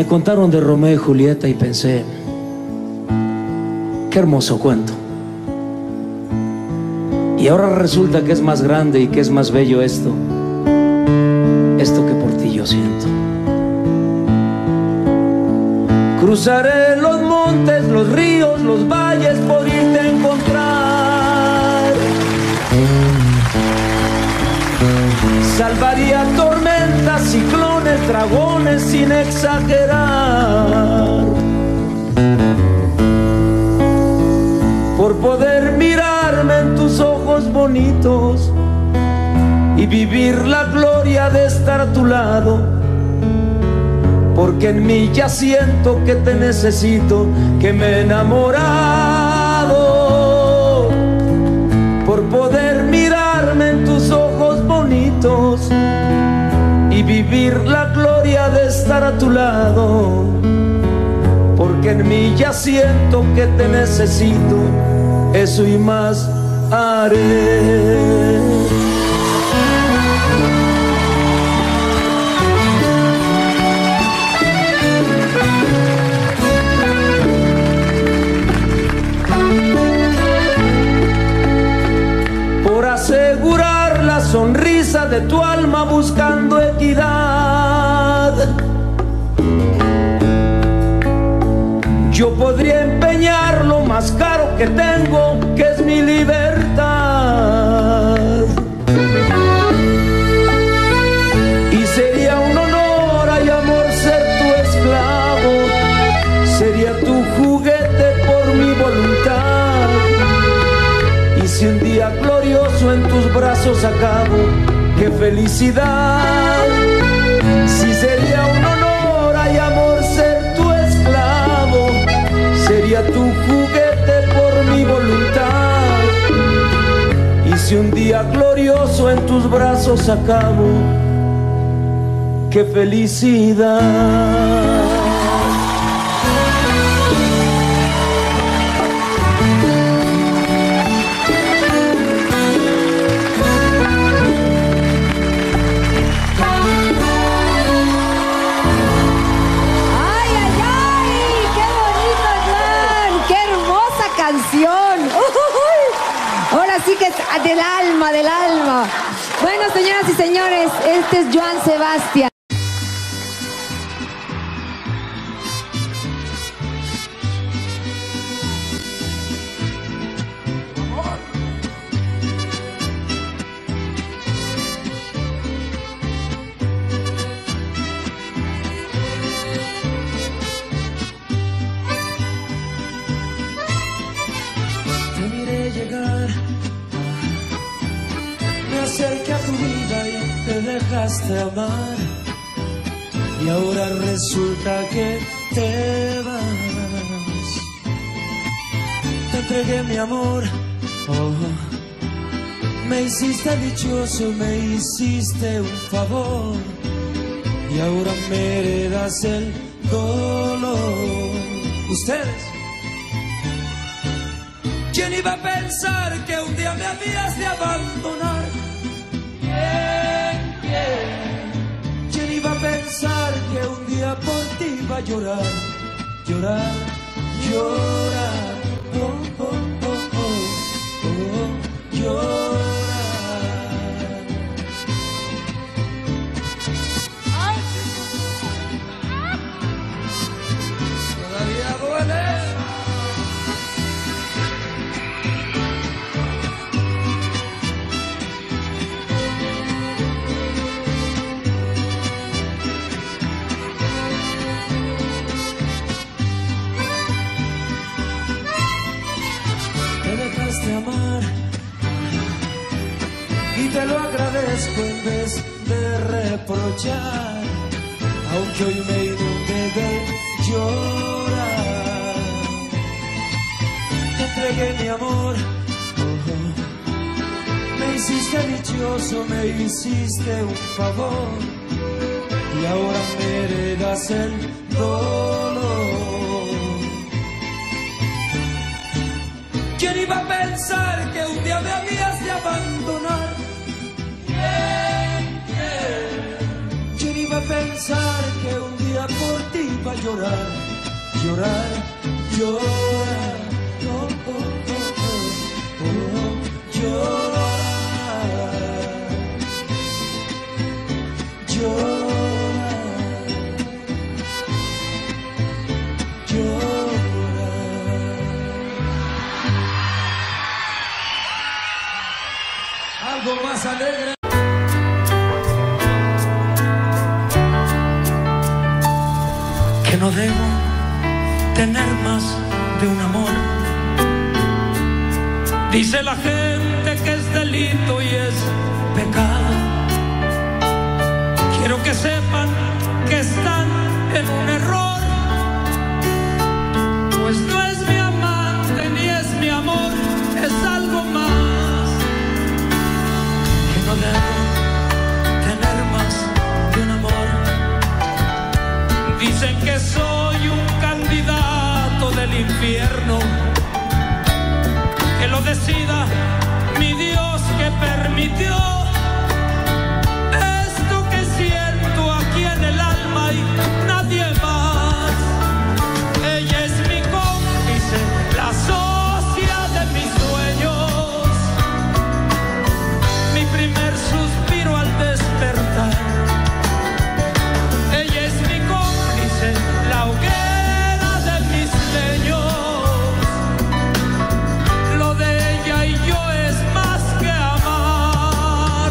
Me contaron de Romeo y Julieta y pensé, qué hermoso cuento. Y ahora resulta que es más grande y que es más bello esto que por ti yo siento. Cruzaré los montes, los ríos, los valles por irte a encontrar. Salvaría tormentas, ciclones, dragones sin exagerar, por poder mirarme en tus ojos bonitos y vivir la gloria de estar a tu lado, porque en mí ya siento que te necesito, que me he enamorado, por poder mirarme en tus ojos bonitos y vivir la gloria de estar a tu lado, porque en mí ya siento que te necesito, eso y más haré. Asegurar la sonrisa de tu alma buscando equidad, yo podría empeñar lo más caro que tengo, que es mi libertad, y sería un honor, ay amor, ser tu esclavo, sería tu juguete por mi voluntad. Y si un día glorioso en tus brazos acabo, qué felicidad. Si sería un honor, ay amor, ser tu esclavo, sería tu juguete por mi voluntad. Y si un día glorioso en tus brazos acabo, qué felicidad. Ahora sí que es del alma, del alma. Bueno, señoras y señores, este es Joan Sebastián. Acerqué a tu vida y te dejaste amar, y ahora resulta que te vas. Te entregué mi amor, oh, me hiciste dichoso, me hiciste un favor, y ahora me heredas el dolor. Ustedes, ¿quién iba a pensar que un día me habías de abandonar? ¿Quién iba a pensar que un día por ti iba a llorar, llorar, llorar, oh, oh, oh, oh, oh, llorar? ¡Ay! Todavía duele. Amar, y te lo agradezco en vez de reprochar, aunque hoy me inunde de llorar. Te entregué mi amor, oh, me hiciste dichoso, me hiciste un favor, y ahora me heredas el dolor. ¿Quién iba a pensar que un día me habías de abandonar? ¿Quién iba a pensar que un día día por ti va a llorar, llorar, llorar, oh, oh, oh, oh, oh, llorar, llorar, llorar. Algo más alegre. Que no debo tener más de un amor. Dice la gente que es delito y es pecado. Quiero que sepan que están en un error, pues no es mi amante ni es mi amor, es algo más. Que no debo tener más de un amor. Dicen que soy un candidato del infierno, que lo decida mi Dios que permitió esto que siento aquí en el alma y nadie más. Ella es mi cómplice, la socia de mis sueños, mi primer suspiro al despertar. Ella es mi cómplice, la hoguera de mis leños. Lo de ella y yo es más que amar.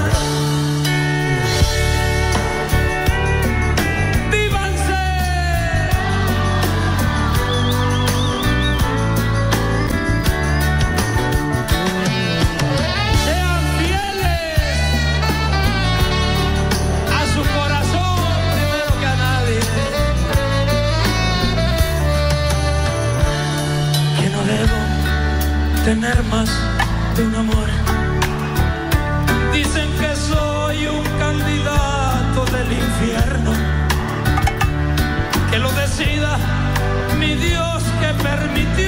¡Vívanse! Sean fieles a su corazón primero que a nadie. Que no debo tener más de un amor. Dicen que soy un candidato del infierno, que lo decida mi Dios que permitió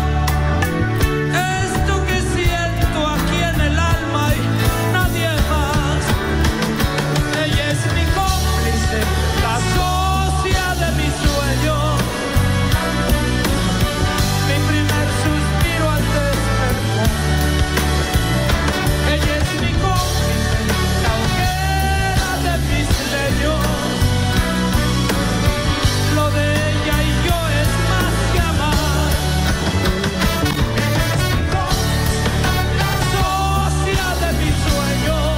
esto que siento aquí en el alma y nadie más. Ella es mi cómplice, la socia de mis sueños, mi primer suspiro al despertar. Ella es mi cómplice, la hoguera de mis leños. Lo de ella y yo es más que amar. Ella es mi cómplice, la socia de mis sueños,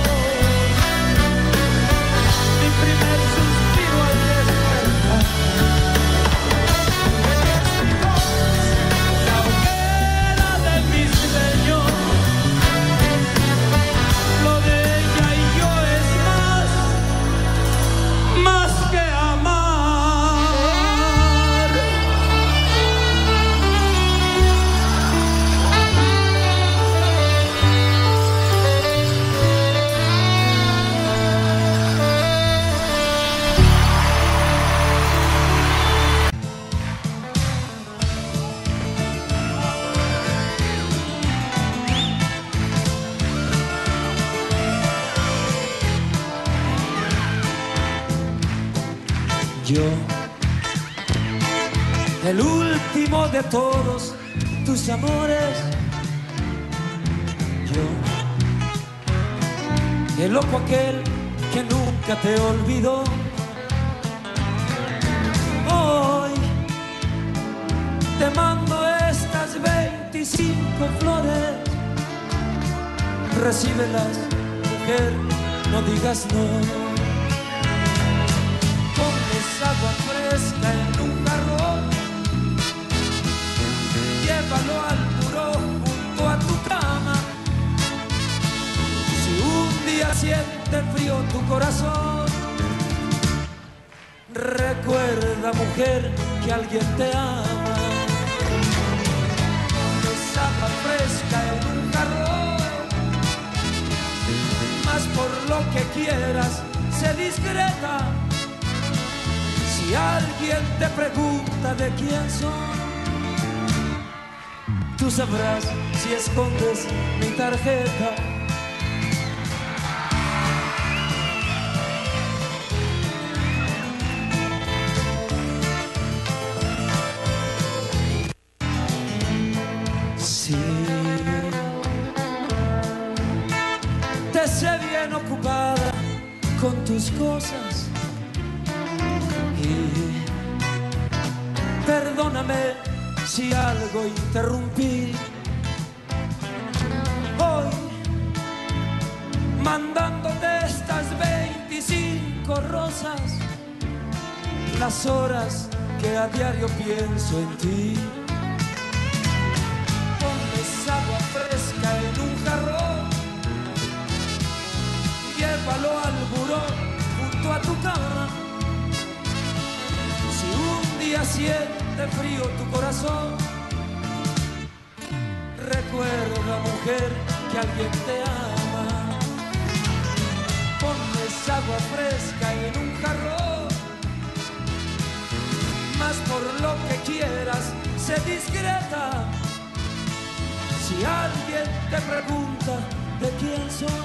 mi primer suspiro al despertar. Ella es mi cómplice, la hoguera de mis leños. Lo de ella y yo es más que amar. Yo, el último de todos tus amores. Yo, el loco aquel que nunca te olvidó. Hoy te mando estas 25 flores. Recíbelas, mujer, no digas no. Agua fresca en un jarrón, llévalo al buró junto a tu cama. Si un día siente frío tu corazón, recuerda, mujer, que alguien te ama. Esa agua fresca en un jarrón, mas por lo que quieras, sé discreta. Si alguien te pregunta de quién soy, tú sabrás si escondes mi tarjeta. con tus cosas. Y perdóname si algo interrumpí. Hoy mandándote estas 25 rosas, las horas que a diario pienso en ti. Pones agua fresca en un jarrón, llévalo al buró junto a tu cama. Si un día siente frío tu corazón, recuerda, mujer, que alguien te ama. Pones agua fresca en un jarrón, mas por lo que quieras, sé discreta. Si alguien te pregunta de quién soy,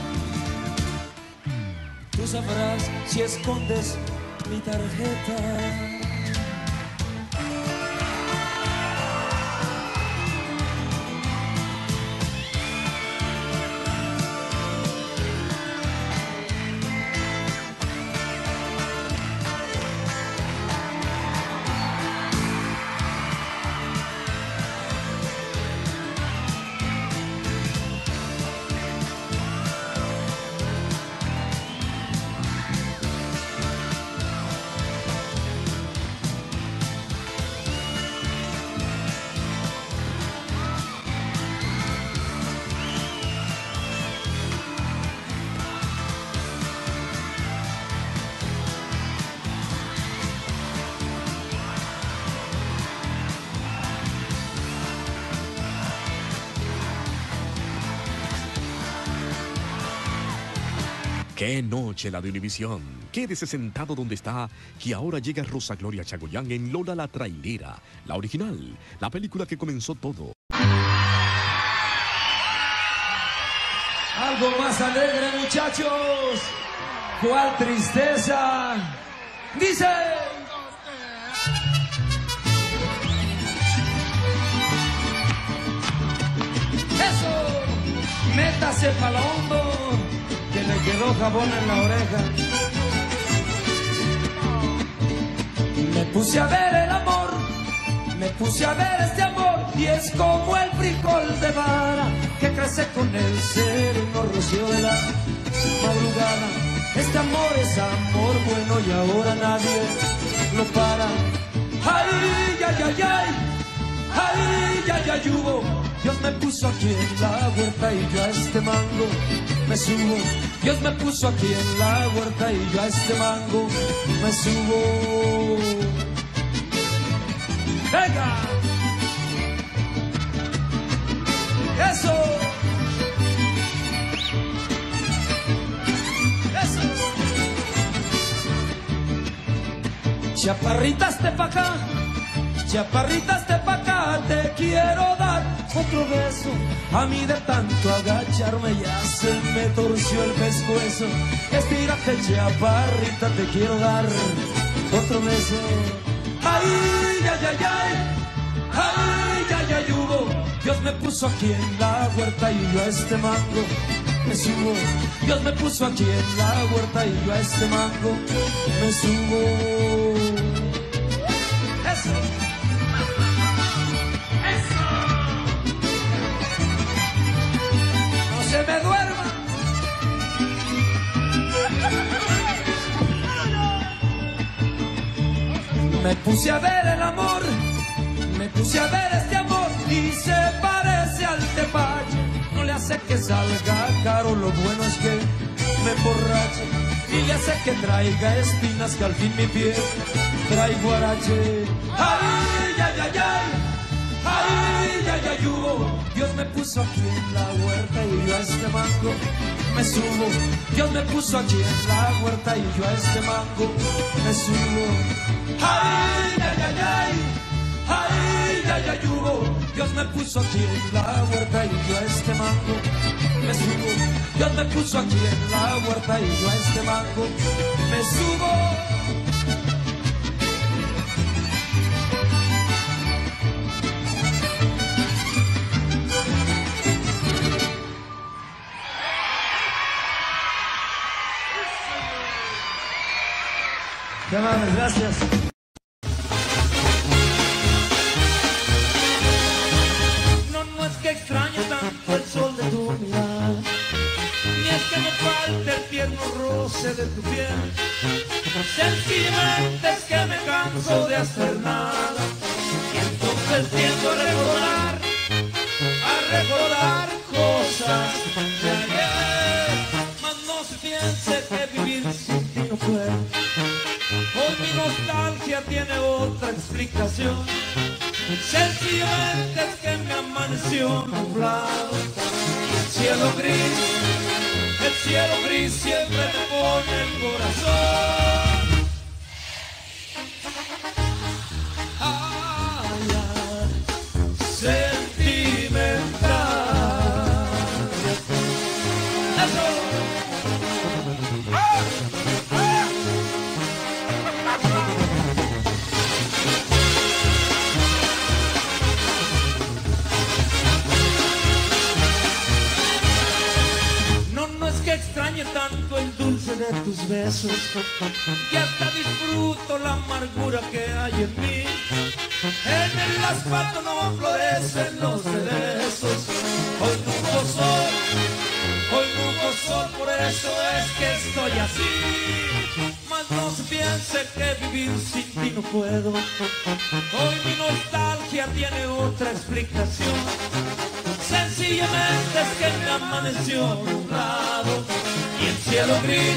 tú sabrás si escondes mi tarjeta. ¡Qué noche la de Univisión! Quédese sentado donde está, que ahora llega Rosa Gloria Chagoyán en Lola la Trailera, la original, la película que comenzó todo. Algo más alegre, muchachos. ¿Cuál tristeza? Dice. Eso. Métase para lo hondo, que le quedó jabón en la oreja. Me puse a ver el amor, me puse a ver este amor, y es como el frijol de vara que crece con el sereno rocío de la madrugada. Este amor es amor bueno y ahora nadie lo para. Ay, ay, ay, ay, ay, ay, ay, hubo. Dios me puso aquí en la huerta y yo a este mango me subo. Dios me puso aquí en la huerta y yo a este mango me subo. ¡Venga! ¡Eso! ¡Eso! Chaparritas de pa' acá, chaparritas de pa' acá, te quiero dar otro beso. A mí de tanto agacharme ya se me torció el pescuezo. Estírate, chaparrita, te quiero dar otro beso. Ay, ay, ay, ay, ay, ay, ay, hubo. Dios me puso aquí en la huerta y yo a este mango me subo. Dios me puso aquí en la huerta y yo a este mango me subo. Eso. Eso. No se me duerma. Me puse a ver el amor, me puse a ver este amor y se parece al tepache. No le hace que salga caro, lo bueno es que me emborrache. Y le hace que traiga espinas, que al fin mi piel trae guarache. Ay, ay, ay, ay, ay, ay, ay, hubo. Dios me puso aquí en la huerta y yo a este mango me subo. Dios me puso aquí en la huerta y yo a este mango me subo. Ay, ay, ay, ay, ay, ay, ay, hubo. Dios me puso aquí en la huerta y yo a este mango me subo. Dios me puso aquí en la huerta y yo a este mango me subo. Qué amables, gracias. No es que extrañe tanto el sol de tu mirada, ni es que me falte el tierno roce de tu piel. Sencillamente es que me canso de hacer nada, y entonces tiendo a recordar cosas de ayer. Mas no se piense que vivir sin ti no puedo. Hoy mi nostalgia tiene otra explicación. Sencillamente es que me amaneció nublado, y el cielo gris siempre me pone el corazón. Ay, ay, sentimental. Eso. No es que extrañe tanto el dulce de tus besos, y hasta disfruto la amargura que hay en mí. En el asfalto no florecen los cerezos. Hoy no hubo sol, por eso es que estoy así. Mas no se piense que vivir sin ti no puedo. Hoy mi nostalgia tiene otra explicación. Sencillamente es que me amaneció nublado, y el cielo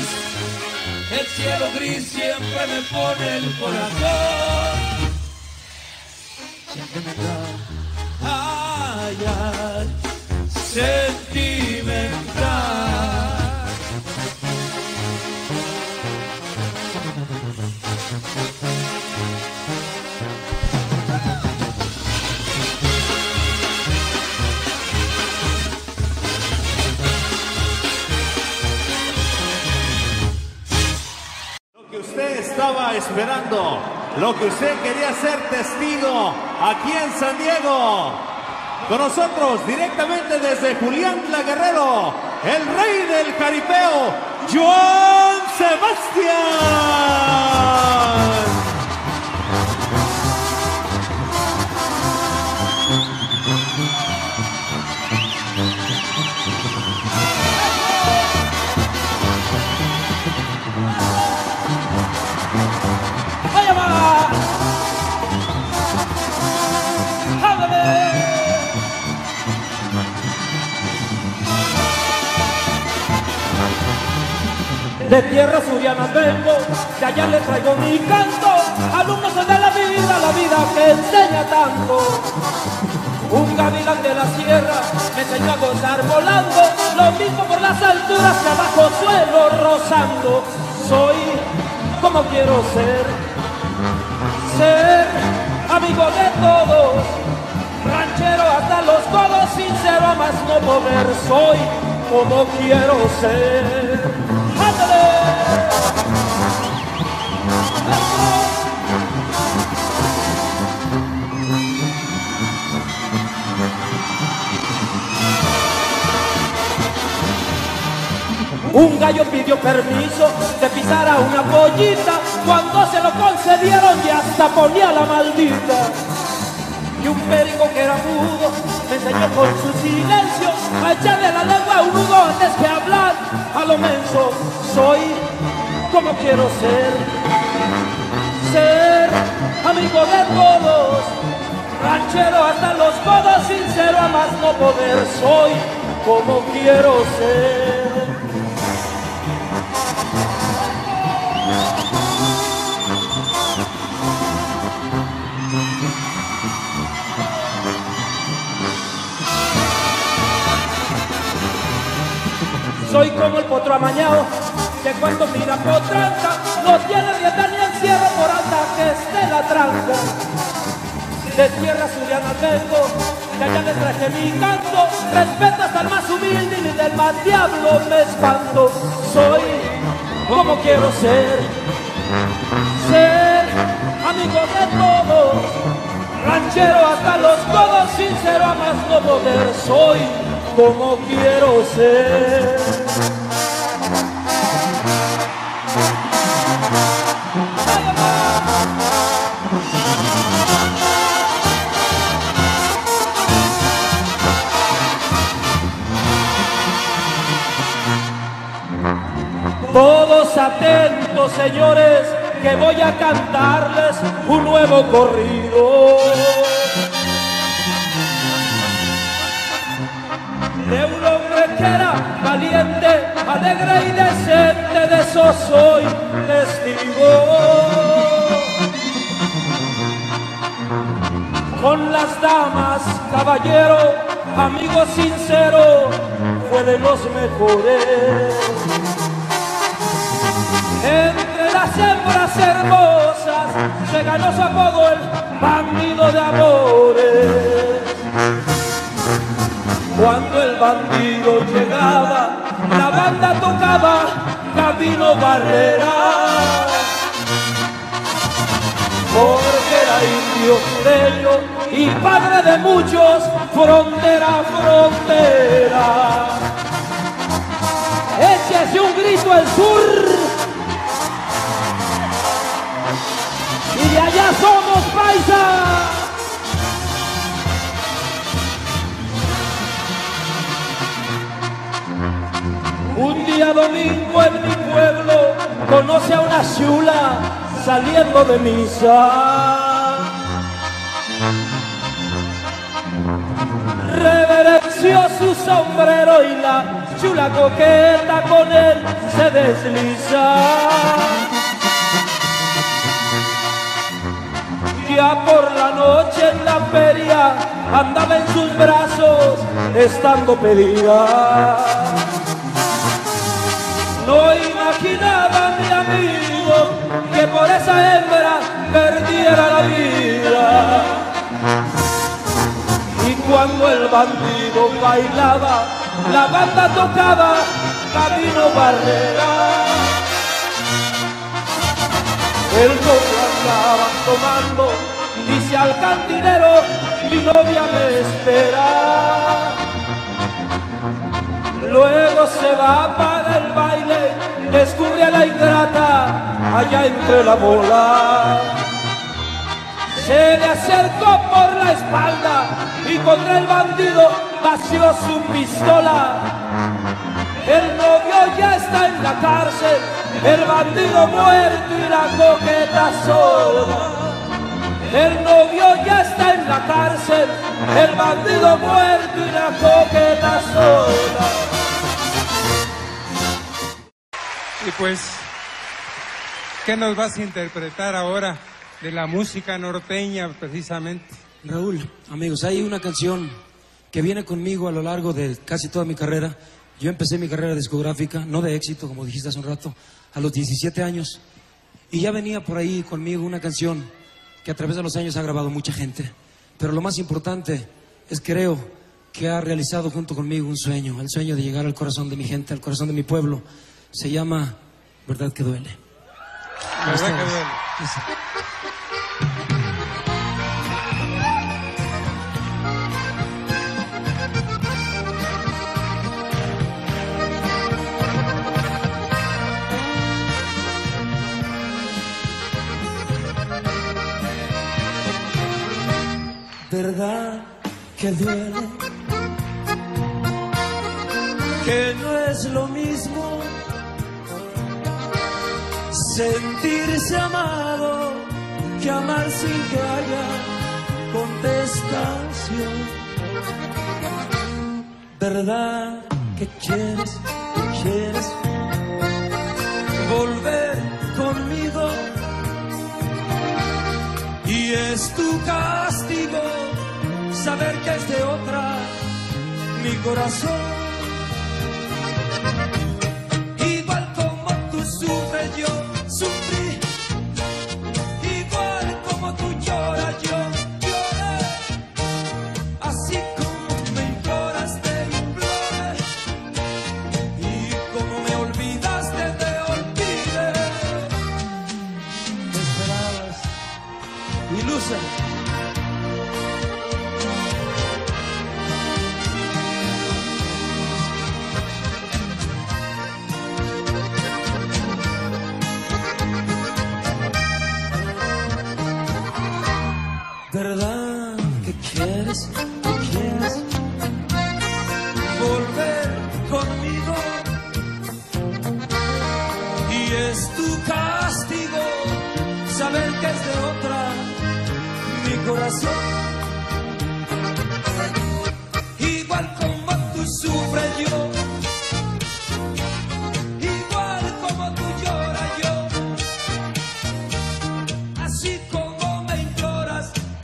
gris siempre me pone el corazón. Sentimental, ay, ay, sentimental. Estaba esperando, lo que usted quería ser testigo aquí en San Diego. Con nosotros directamente desde Julián La Guerrero, el rey del jaripeo, Joan Sebastián. De tierra suriana vengo, de allá le traigo mi canto. Alumnos de la vida que enseña tanto. Un gavilán de la sierra me enseñó a gozar volando, lo mismo por las alturas que abajo suelo rozando. Soy como quiero ser amigo de todos, ranchero hasta los codos, sincero a más no poder. Soy como quiero ser. Un gallo pidió permiso de pisar a una pollita, cuando se lo concedieron y hasta ponía la maldita. Y un perico que era mudo me enseñó con su silencio a echarle la lengua a un nudo antes que hablar a lo menso. Soy como quiero ser amigo de todos, ranchero hasta los codos, sincero a más no poder. Soy como quiero ser. Soy como el potro amañado, que cuando mira potranca, no tiene rienda ni encierro por alta que esté la tranca. De tierra suriana vengo, de allá le traje mi canto, respeto hasta el más humilde y ni del más diablo me espanto. Soy como quiero ser amigo de todos, ranchero hasta los codos, sincero a más no poder. Soy como quiero ser. atentos, señores, que voy a cantarles un nuevo corrido. De un hombre que era valiente, alegre y decente, de eso soy testigo. Con las damas, caballero, amigo sincero, fue de los mejores. Entre las hembras hermosas se ganó su apodo el bandido de amores. Cuando el bandido llegaba, la banda tocaba Camino Barrera, porque era indio, sureño y padre de muchos, frontera a frontera. Échese un grito al sur, y de allá somos paisas. Un día domingo en mi pueblo conoce a una chula saliendo de misa. Reverenció su sombrero y la chula coqueta con él se desliza. Ya por la noche en la feria andaba en sus brazos estando pedida. No imaginaba mi amigo que por esa hembra perdiera la vida. Y cuando el bandido bailaba, la banda tocaba Camino Barrera. El novio andaba tomando, dice al cantinero, mi novia me espera. Luego se va para el baile, descubre a la ingrata allá entre la bola. Se le acercó por la espalda y contra el bandido vació su pistola. El novio ya está en la cárcel, el bandido muerto y la coqueta sola. El novio ya está en la cárcel, el bandido muerto y la coqueta sola. Y pues, ¿qué nos vas a interpretar ahora de la música norteña precisamente? Raúl, amigos, hay una canción que viene conmigo a lo largo de casi toda mi carrera. Yo empecé mi carrera discográfica, no de éxito, como dijiste hace un rato, a los 17 años. Y ya venía por ahí conmigo una canción que a través de los años ha grabado mucha gente. Pero lo más importante es, creo, que ha realizado junto conmigo un sueño, el sueño de llegar al corazón de mi gente, al corazón de mi pueblo. Se llama Verdad que Duele. ¿Verdad que duele? Sí. Verdad que duele, que no es lo mismo sentirse amado que amar sin que haya contestación. Verdad que quieres volver conmigo y es tu castigo saber que es de otra mi corazón. Igual como tú sufres yo sufrí, igual como tú lloras yo lloré, así como me imploras te imploré, y como me olvidaste te olvidé. Me esperabas ilusa. que es de otra mi corazón. Igual como tú sufres yo, igual como tú lloras yo, así como me imploras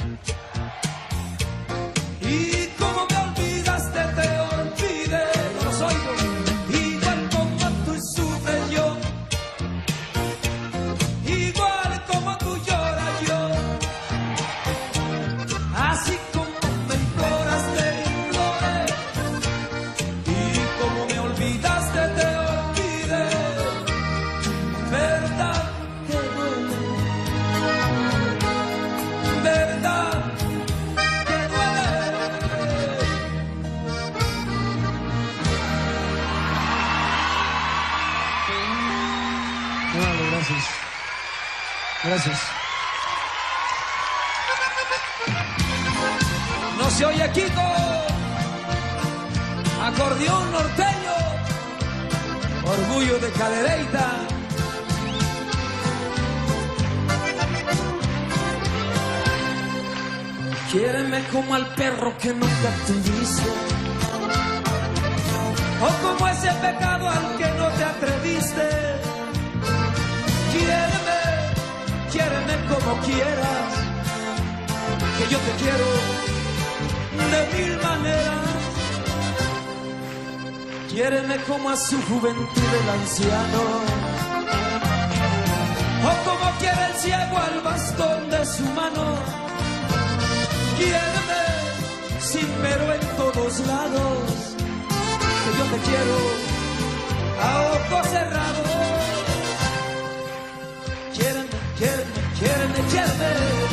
y como me olvidaste te olvidé. Los oigo. Igual como tú sufres yo, igual como tú lloras yo, así como me imploras te imploré y como me olvidaste te olvidé. Verdad que duele, verdad que duele. Vale, gracias. Gracias. No se oye Kiko, acordeón norteño, orgullo de Cadereyta. Quiéreme como al perro que nunca tuviste, o como ese pecado al que no te atreviste. Quiéreme, quiéreme como quieras, que yo te quiero de mil maneras. Quiéreme como a su juventud el anciano, o como quiere el ciego al bastón de su mano. Quiéreme sin pero en todos lados, que yo te quiero a ojos cerrados. Quiéreme, quiéreme, quiéreme, quiéreme.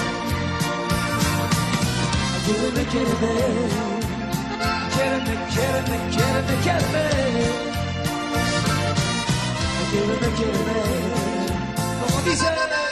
Quiéreme, quiéreme, quiéreme, quiéreme, quiéreme, quiéreme. Quiéreme, quiéreme. Como dice.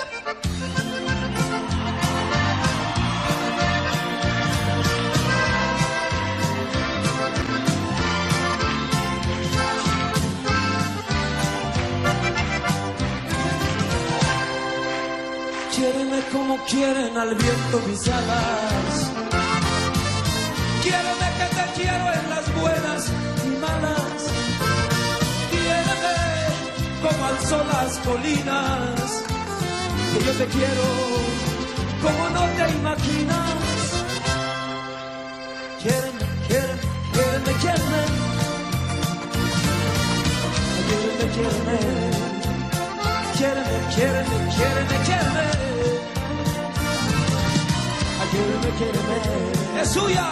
Quiéreme como quieren al viento mis alas. Quiéreme que te quiero en las buenas y malas. Quiéreme como al sol las colinas, que yo te quiero como no te imaginas. Quiéreme, quiéreme, quiéreme, quiéreme. Quiéreme, quiéreme. Quiéreme, quiéreme, quiéreme, quiéreme. Quiéreme, quiéreme. Es suya.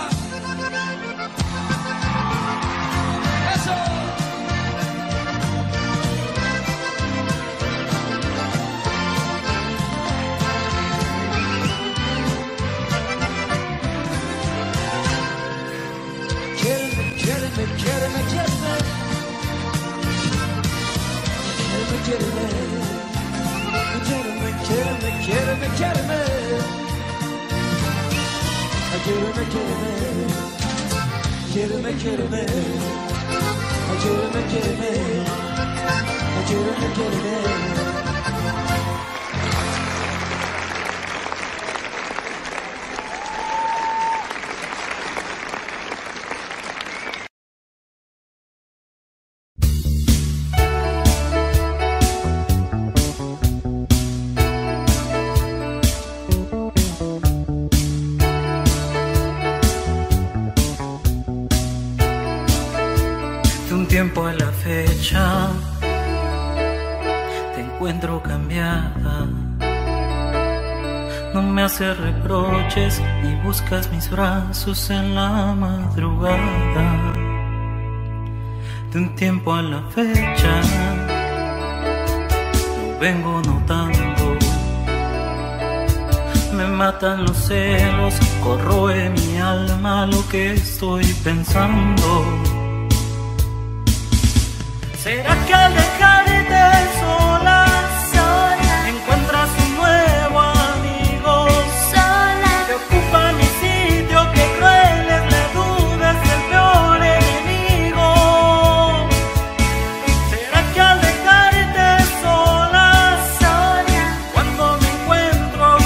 Eso. Quiéreme, quiéreme, quiéreme, quiéreme. Quiéreme, quiéreme. Quiéreme, quiéreme, quiéreme, quiéreme. Quiéreme, quiéreme. Quiéreme, quiéreme. Quiéreme, quiéreme. Quiéreme, quiéreme. Tiempo a la fecha te encuentro cambiada. No me haces reproches ni buscas mis brazos en la madrugada. De un tiempo a la fecha lo vengo notando. Me matan los celos, corroe mi alma lo que estoy pensando. ¿Será que al dejarte sola, encuentras un nuevo amigo? Te ocupa mi sitio, que cruel es la duda, es el peor enemigo. ¿Será que al dejarte sola, cuando me encuentro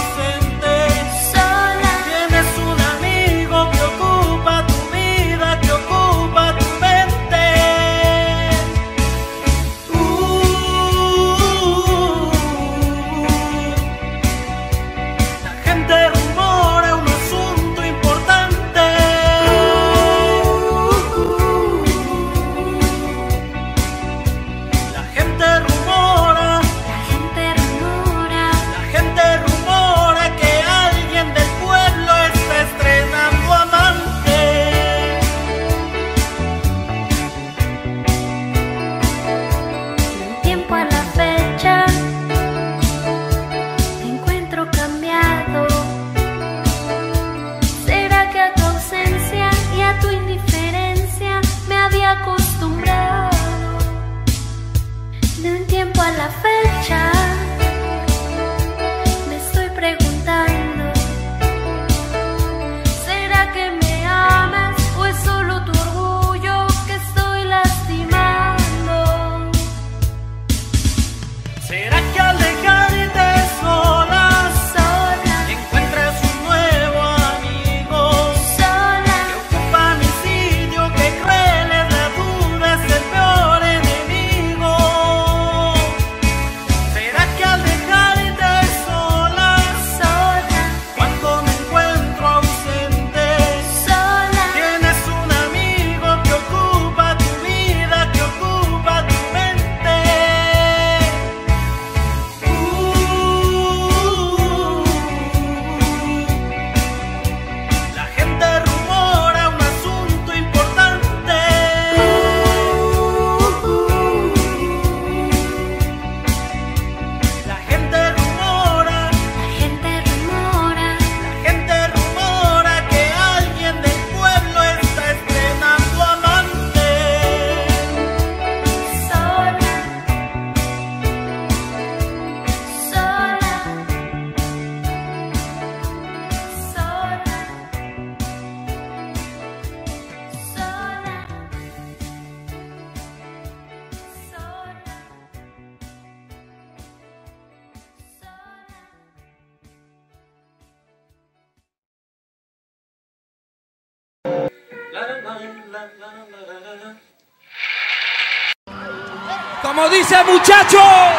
Como dice muchacho.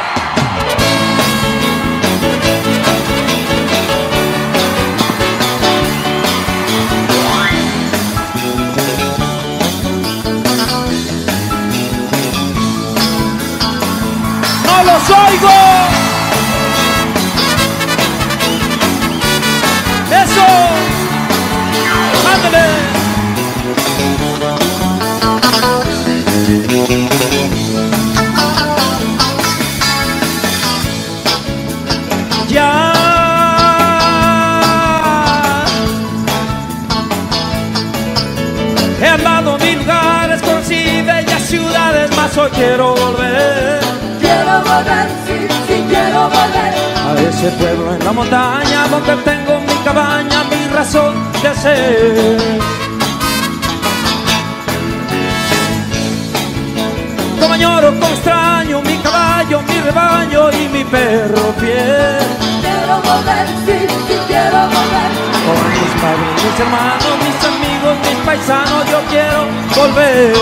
¡No los oigo! ¡Eso! ¡Ándale! Ya he andado mil lugares, conocí bellas ciudades, mas hoy quiero volver. Quiero volver, sí, sí quiero volver A ese pueblo en la montaña donde tengo mi cabaña, mi razón de ser. Como añoro, como extraño mi caballo, mi rebaño y mi perro fiel. Quiero volver, sí, sí quiero volver Con mis padres, mis hermanos, mis amigos, mis paisanos, yo quiero volver.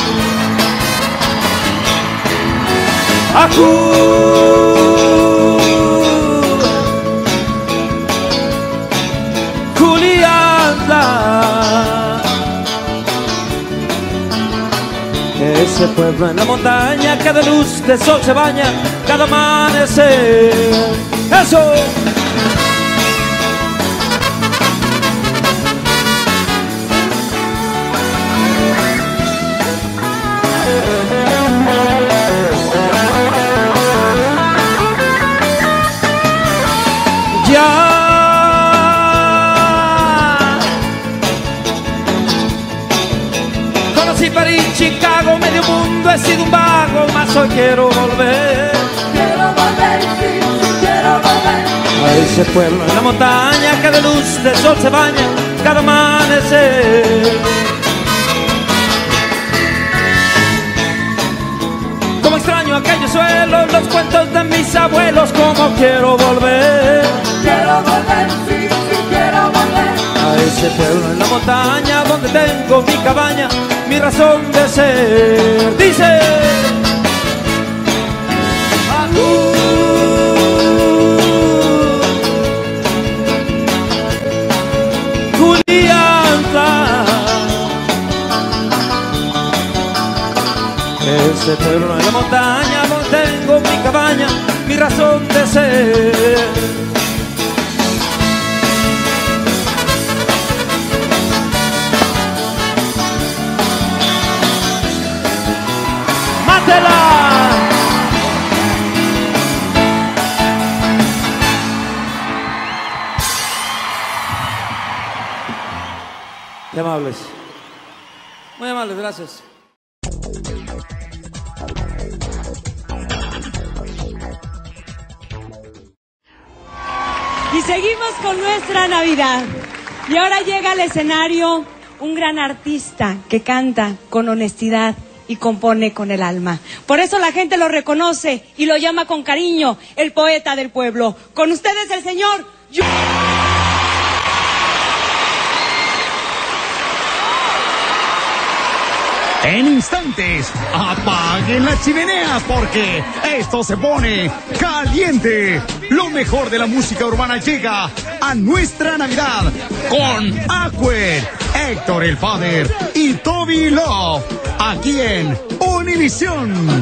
Juliantla, ese pueblo en la montaña que de luz de sol se baña cada amanecer. ¡Eso! Conocí París, Chicago, medio mundo, he sido un vago, mas hoy quiero volver. Quiero volver, sí, sí quiero volver A ese pueblo en la montaña que de luz de sol se baña cada amanecer. Como extraño aquellos suelos, los cuentos de mis abuelos, como quiero volver. Quiero volver, sí, sí quiero volver A ese pueblo en la montaña donde tengo mi cabaña, mi razón de ser. Dice Juliantla, ese pueblo en la montaña donde tengo mi cabaña, mi razón de ser. Qué amables. Muy amables, gracias. Y seguimos con nuestra Navidad. Y ahora llega al escenario un gran artista que canta con honestidad y compone con el alma. Por eso la gente lo reconoce y lo llama con cariño el poeta del pueblo. Con ustedes el señor... En instantes, apaguen la chimenea porque esto se pone caliente. Lo mejor de la música urbana llega a nuestra Navidad con Aquer, Héctor el Father y Toby Love, aquí en Univisión.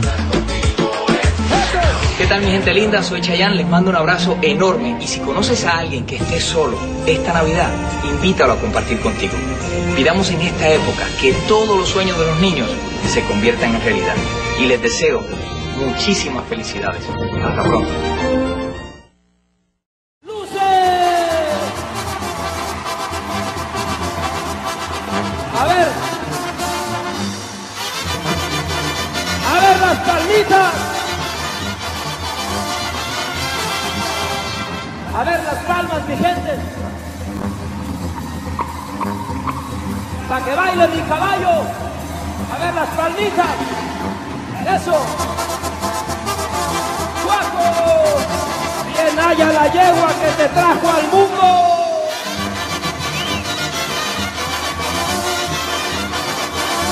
¿Qué tal, mi gente linda? Soy Chayanne, les mando un abrazo enorme. Y si conoces a alguien que esté solo esta Navidad, invítalo a compartir contigo. Pidamos en esta época que todos los sueños de los niños se conviertan en realidad. Y les deseo muchísimas felicidades. Hasta pronto. A ver las palmitas. A ver las palmas, mi gente. Para que baile mi caballo. A ver las palmitas. Eso. ¡Guapo! Bien haya la yegua que te trajo al mundo.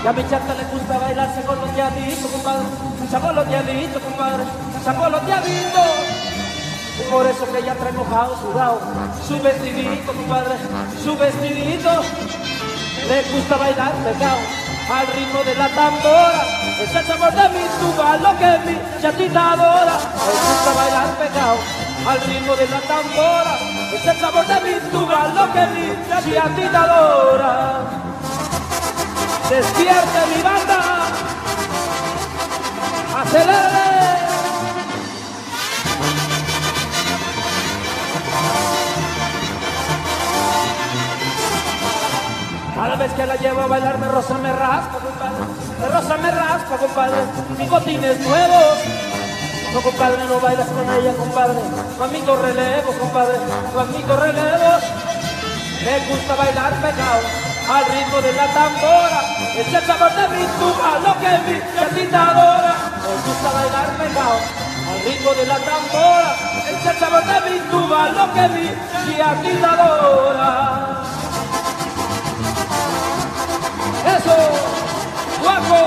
Y a mi chata le gusta bailarse con los diablitos, compadre. Con los diablitos, compadre. Con los diablitos. Y por eso que ella trae mojado, sudado, su vestidito, compadre, su vestidito. Le gusta bailar pegado al ritmo de la tambora. Es el sabor de mi tuba, lo que mi chatita adora. Le gusta bailar pegado al ritmo de la tambora. Es el sabor de mi tuba, lo que mi chatita adora. Despierte mi banda, acelere. Cada vez que la llevo a bailar me roza, me raspa, compadre. Me roza, me raspa, compadre. Mis botines nuevos. No, compadre, no bailas con ella, compadre. Conmigo relevos, compadre. Conmigo relevos. Me gusta bailar pegado al ritmo de la tambora. Es el sabor de mi tuba, lo que mi chatita adora. Me gusta bailar pegado al ritmo de la tambora. Es el sabor de mi tuba, lo que mi chatita adora. ¡Eso! ¡Guapo!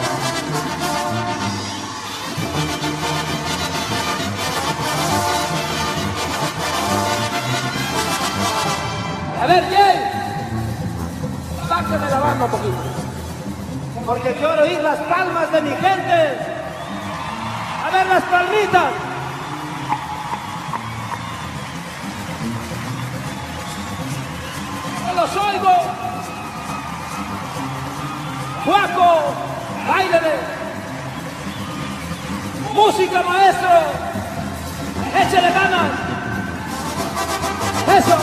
A ver, Jay, bájame la banda un poquito, porque quiero oír las palmas de mi gente. A ver las palmitas. ¡No los oigo! ¡Juaco! ¡Báilele! ¡Música, maestro! ¡Échele ganas! ¡Eso!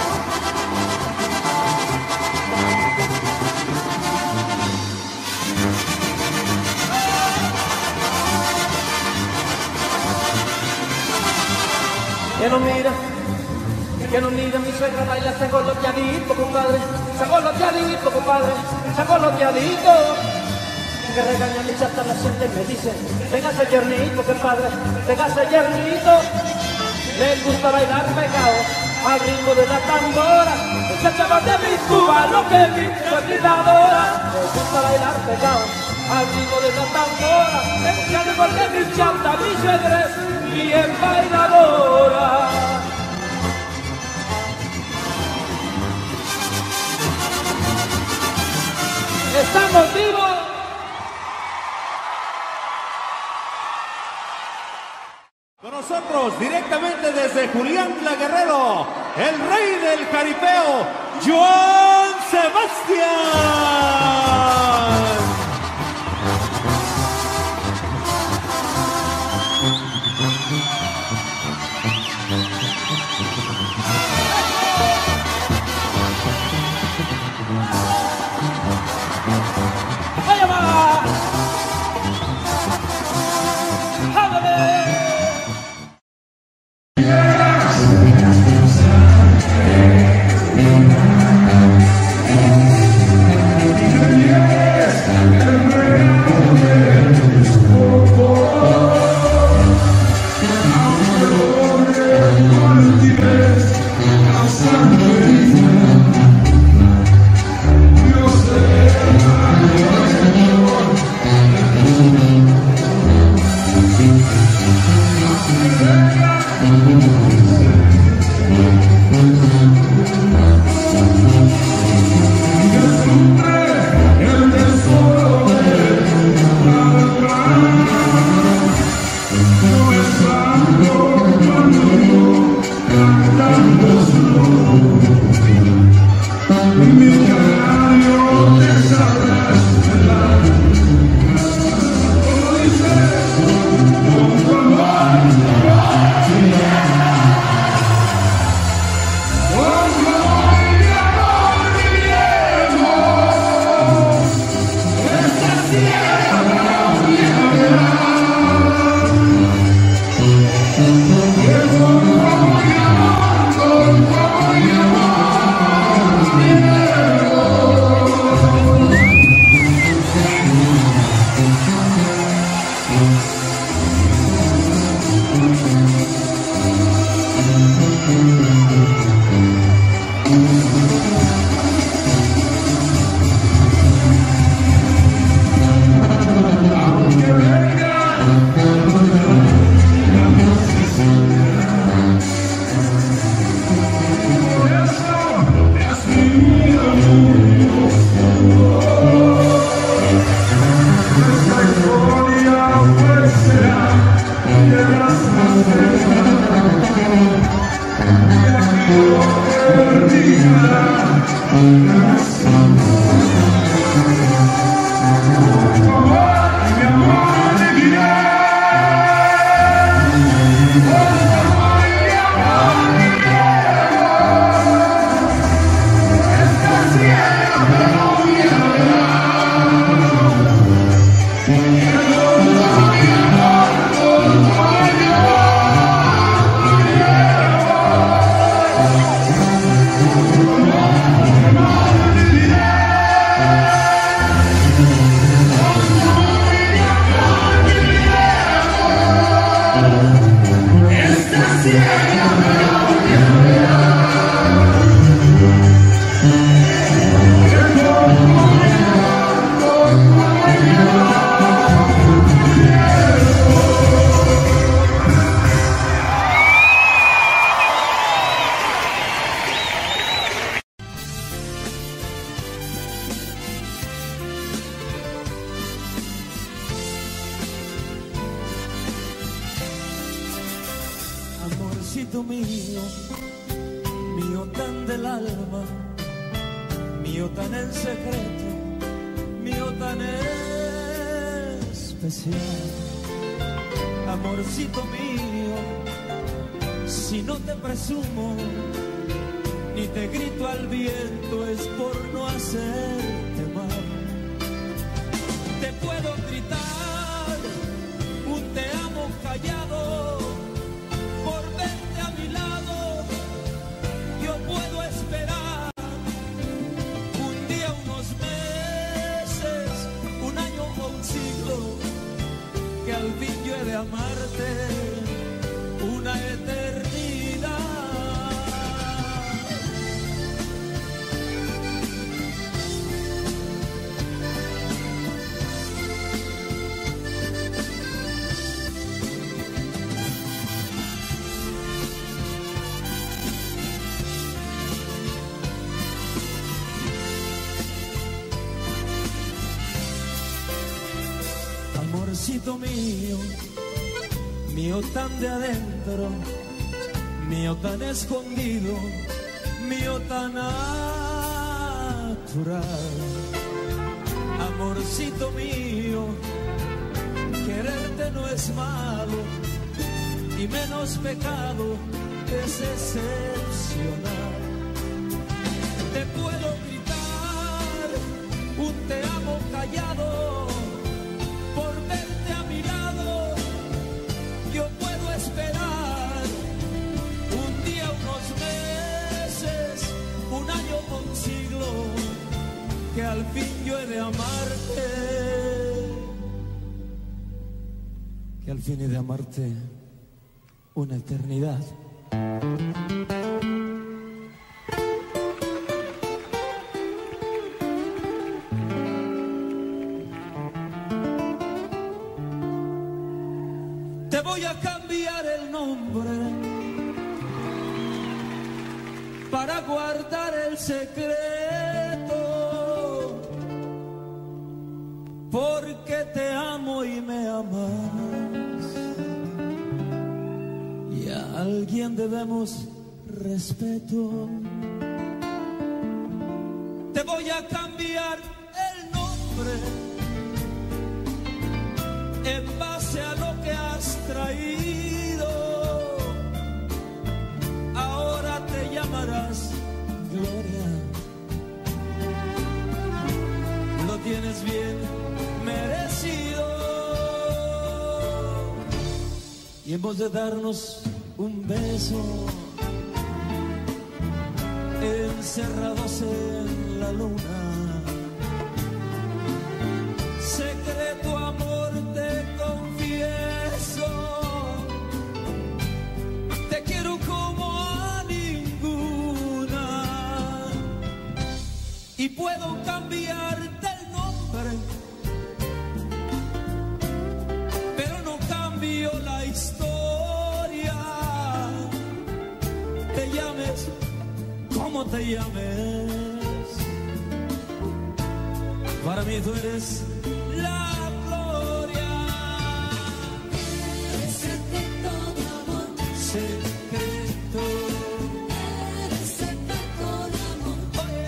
Que no mira mi suegra baila sangoloteadito, compadre. Sangoloteadito, compadre. Sangoloteadito. Que regaña mi chata la gente y me dice: véngase yernito, compadre. Véngase yernito. Le gusta bailar pegado al ritmo de la tambora. Es el sabor de mi tuba, lo que mi suegritadora. Le gusta bailar pegado al ritmo de la tambora. Es el sabor de mi chata, mi suegra es bien bailadora. ¡Estamos vivos! Con nosotros, directamente desde Juliantla, Guerrero, el rey del jaripeo, Joan Sebastián. amorcito mío, mío tan del alma, mío tan en secreto, mío tan especial. Amorcito mío, si no te presumo, ni te grito al viento, es por no hacerte mal. Te puedo gritar un te amo callado, por verte a mi lado. Yo puedo esperar un día, unos meses, un año o un siglo, que al fin yo he de amarte una eternidad. Amorcito mío, mío tan de adentro, mío tan escondido, mío tan natural. Amorcito mío, quererte no es malo, y menos pecado es excepcional. Te puedo gritar un te amo callado, por verte a mi lado. Yo puedo esperar un día, unos meses, un año o un siglo, que al fin yo he de amarte, que al fin he de amarte una eternidad. Te voy a cambiar el nombre para guardar el secreto, porque te amo y me amas, y a alguien debemos respeto. Te voy a cambiar el nombre en base a lo que has traído. Ahora te llamarás Gloria. Lo tienes bien merecido. Y hemos de darnos un beso, encerrados en la luna. Secreto amor te confieso, te quiero como a ninguna, y puedo cambiarte el nombre, pero no cambio la historia. Te llames como te llames, para mí tú eres la gloria. Eres secreto de amor, Secreto, eres secreto de amor,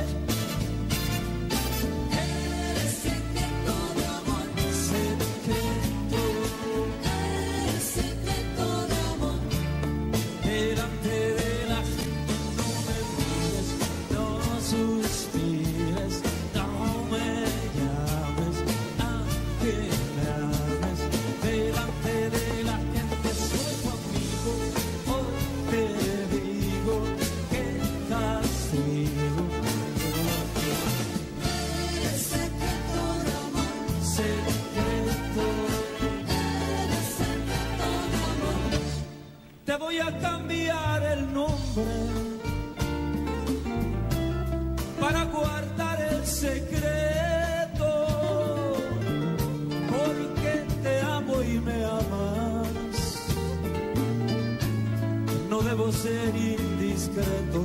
eres secreto de amor, secreto, eres secreto de amor. delante de la gente no me mires, no suspires, no me llames, aunque me ames. Delante de la gente soy tu amigo, hoy te digo que castigo. Eres secreto de amor, Secreto, eres secreto de amor. te voy a cambiar el nombre para guardar el secreto, porque te amo y me amas. No debo ser indiscreto.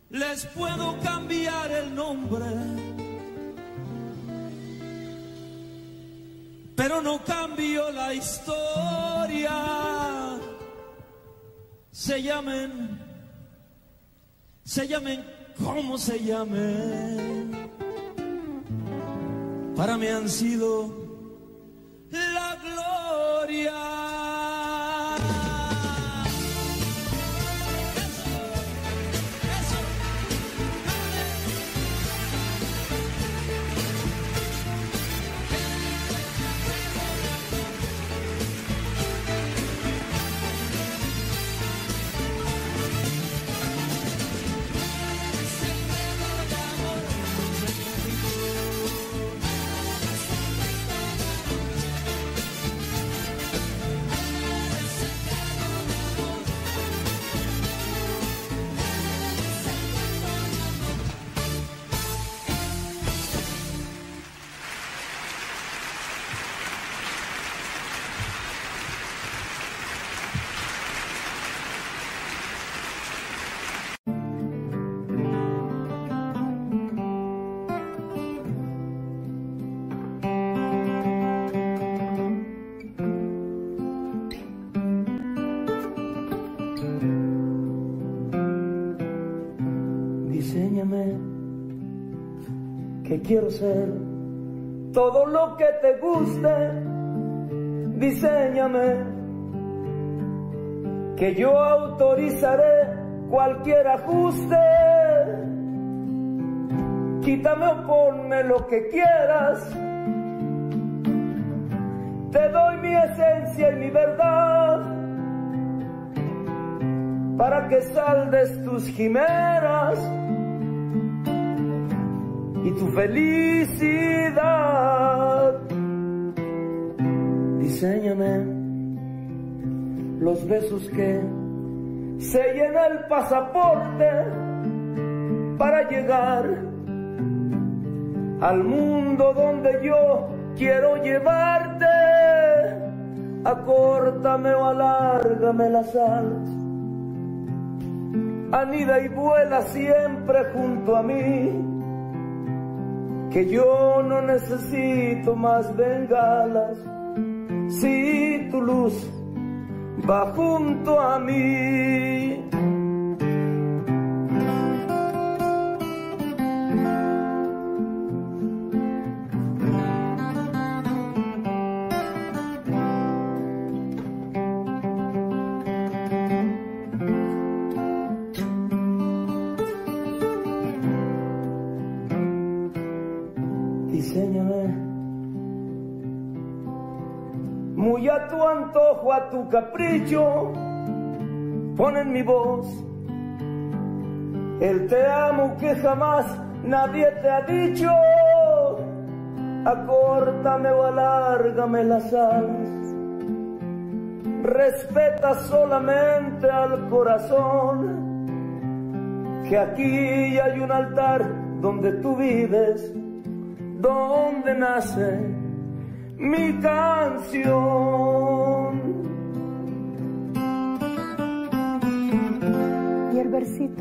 Les puedo cambiar el nombre, pero no cambio la historia. Se llamen como se llamen, para mí han sido la gloria. Diséñame, que quiero ser todo lo que te guste. Diséñame, que yo autorizaré cualquier ajuste. Quítame o ponme lo que quieras. Te doy mi esencia y mi verdad, para que saldes tus quimeras y tu felicidad. Diséñame los besos que sellen el pasaporte para llegar al mundo donde yo quiero llevarte. Acórtame o alárgame las alas, anida y vuela siempre junto a mí, que yo no necesito más bengalas si tu luz va junto a mí. Diséñame muy a tu antojo, a tu capricho. Pon en mi voz el te amo que jamás nadie te ha dicho. Acórtame o alárgame las alas, respeta solamente al corazón, que aquí hay un altar donde tú vives, donde nace mi canción. ¿Y el versito?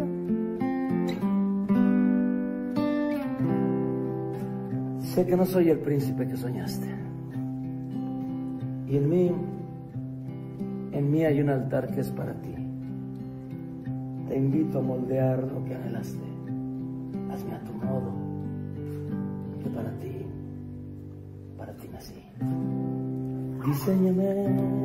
Sé que no soy el príncipe que soñaste, y en mí hay un altar que es para ti. Te invito a moldear lo que anhelaste. Hazme a tu modo, que para ti nací. Diséñame.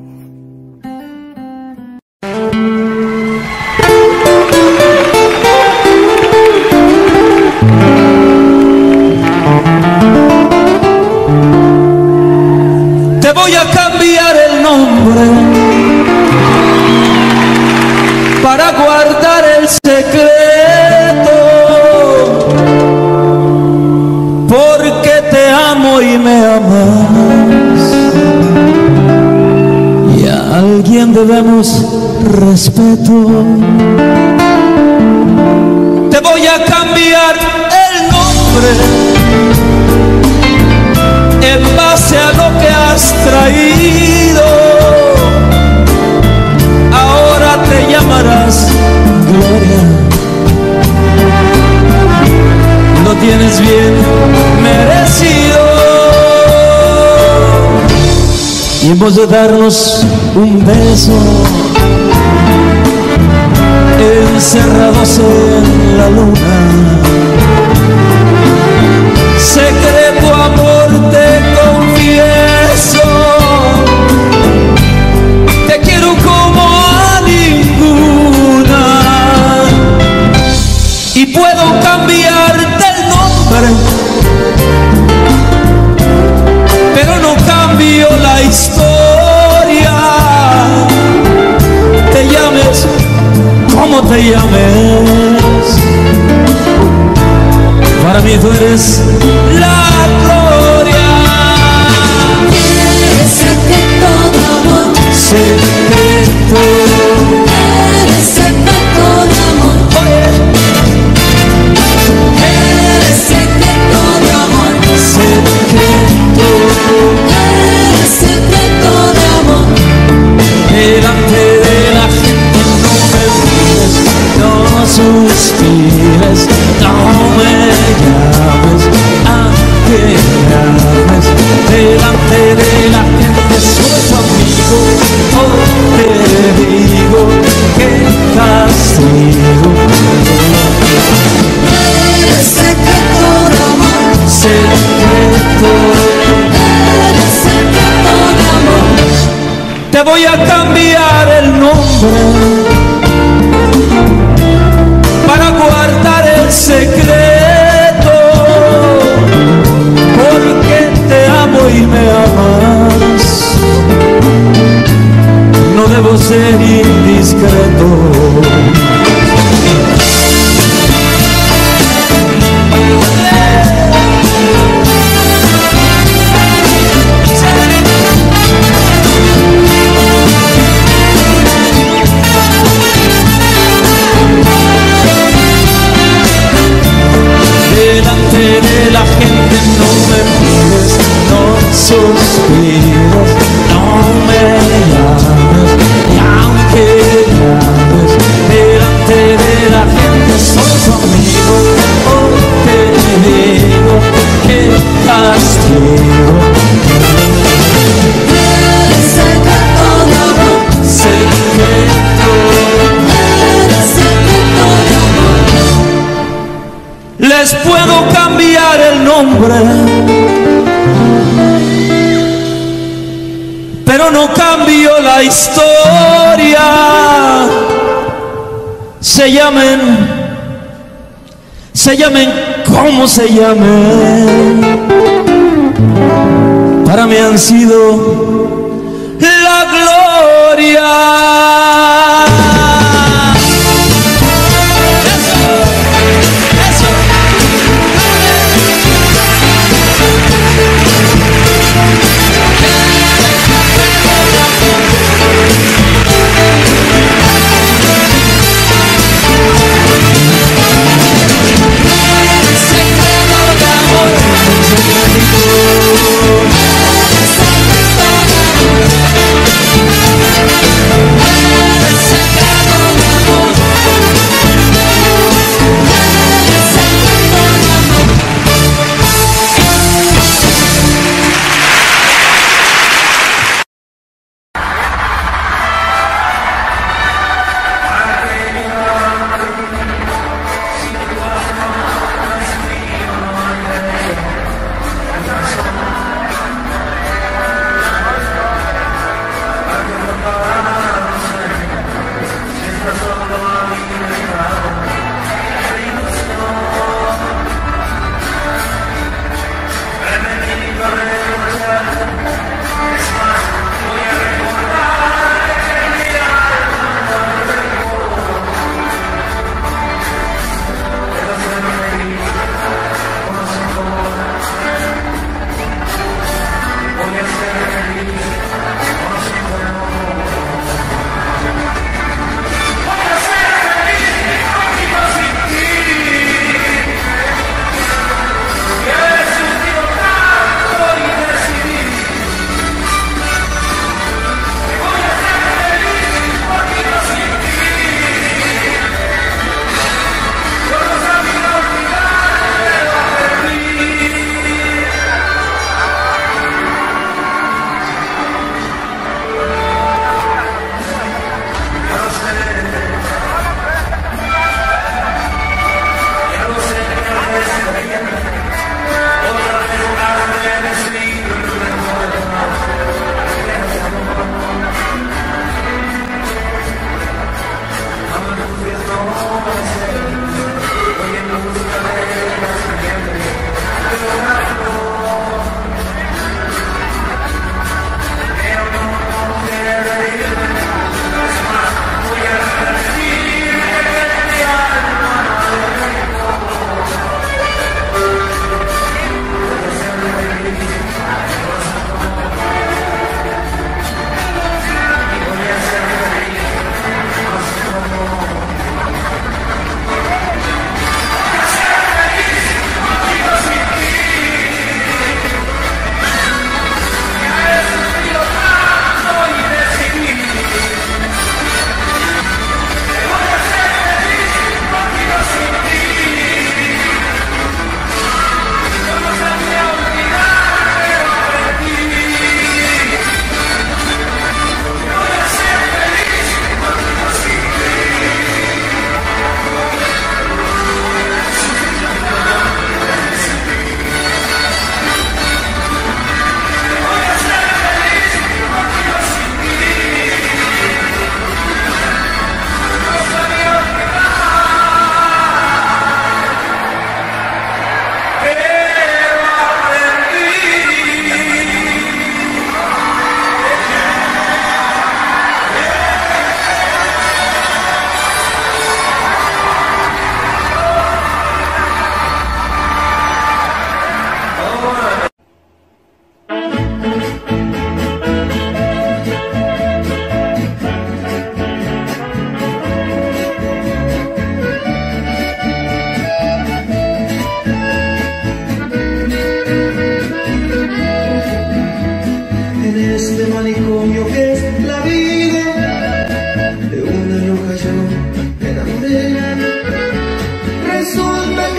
Te voy a cambiar el nombre para guardar el secreto, porque te amo y me amas, y a alguien debemos respeto. Te voy a cambiar el nombre en base a lo que has traído. Ahora te llamarás Gloria, Y en vez de darnos un beso, encerrados en la luna, secreto amor te confieso, te quiero como a ninguna, y puedo cambiarte el nombre, pero no cambio la historia. Te llames como te llames, para mí tú eres la gloria. Eres secreto de amor, Secreto, eres secreto de amor, eres secreto de amor, secreto, eres secreto de amor. delante de la gente no me mires, no suspires, no me llames, aunque llames, delante de la gente soy tu amigo, oh, te digo que castigo. Eres secreto de amor, Secreto, eres secreto de amor. te voy a cambiar el nombre para guardar el secreto, porque te amo y me amas. No debo ser indiscreto. Delante de la gente no me mires, no suspires, no me llames, y aunque llames, delante de la gente soy tu amigo, oh, te digo que castigo. Eres secreto de amor, Secreto, eres secreto de amor. les puedo cambiar el nombre, pero no cambio la historia. Se llamen como se llamen, para mí han sido la gloria. Eres secreto de amor,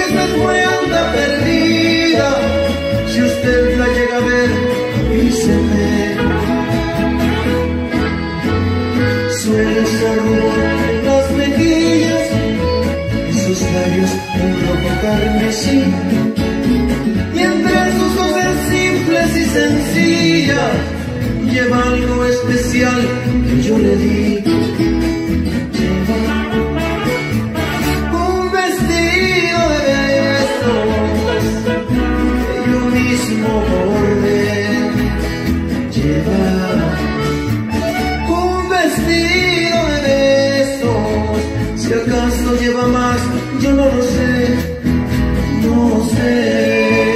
esa es muy anda perdida. Si usted la llega a ver, avíseme. Suele ser rubor en las mejillas, esos labios un rojo carmesí, y entre sus cosas simples y sencillas lleva algo especial que yo le di. Un vestido de besos que yo mismo bordé. Lleva un vestido de besos, si acaso lleva más, yo no lo sé, no sé.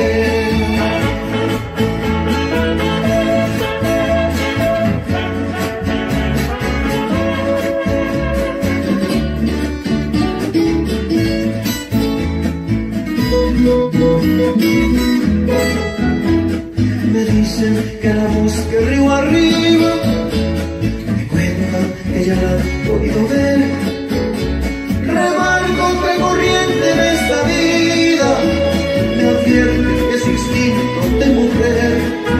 Me dicen que la busque río arriba, me cuentan que ya la han podido ver. Remar contra corriente en esta vida, me advierte que es instinto de mujer.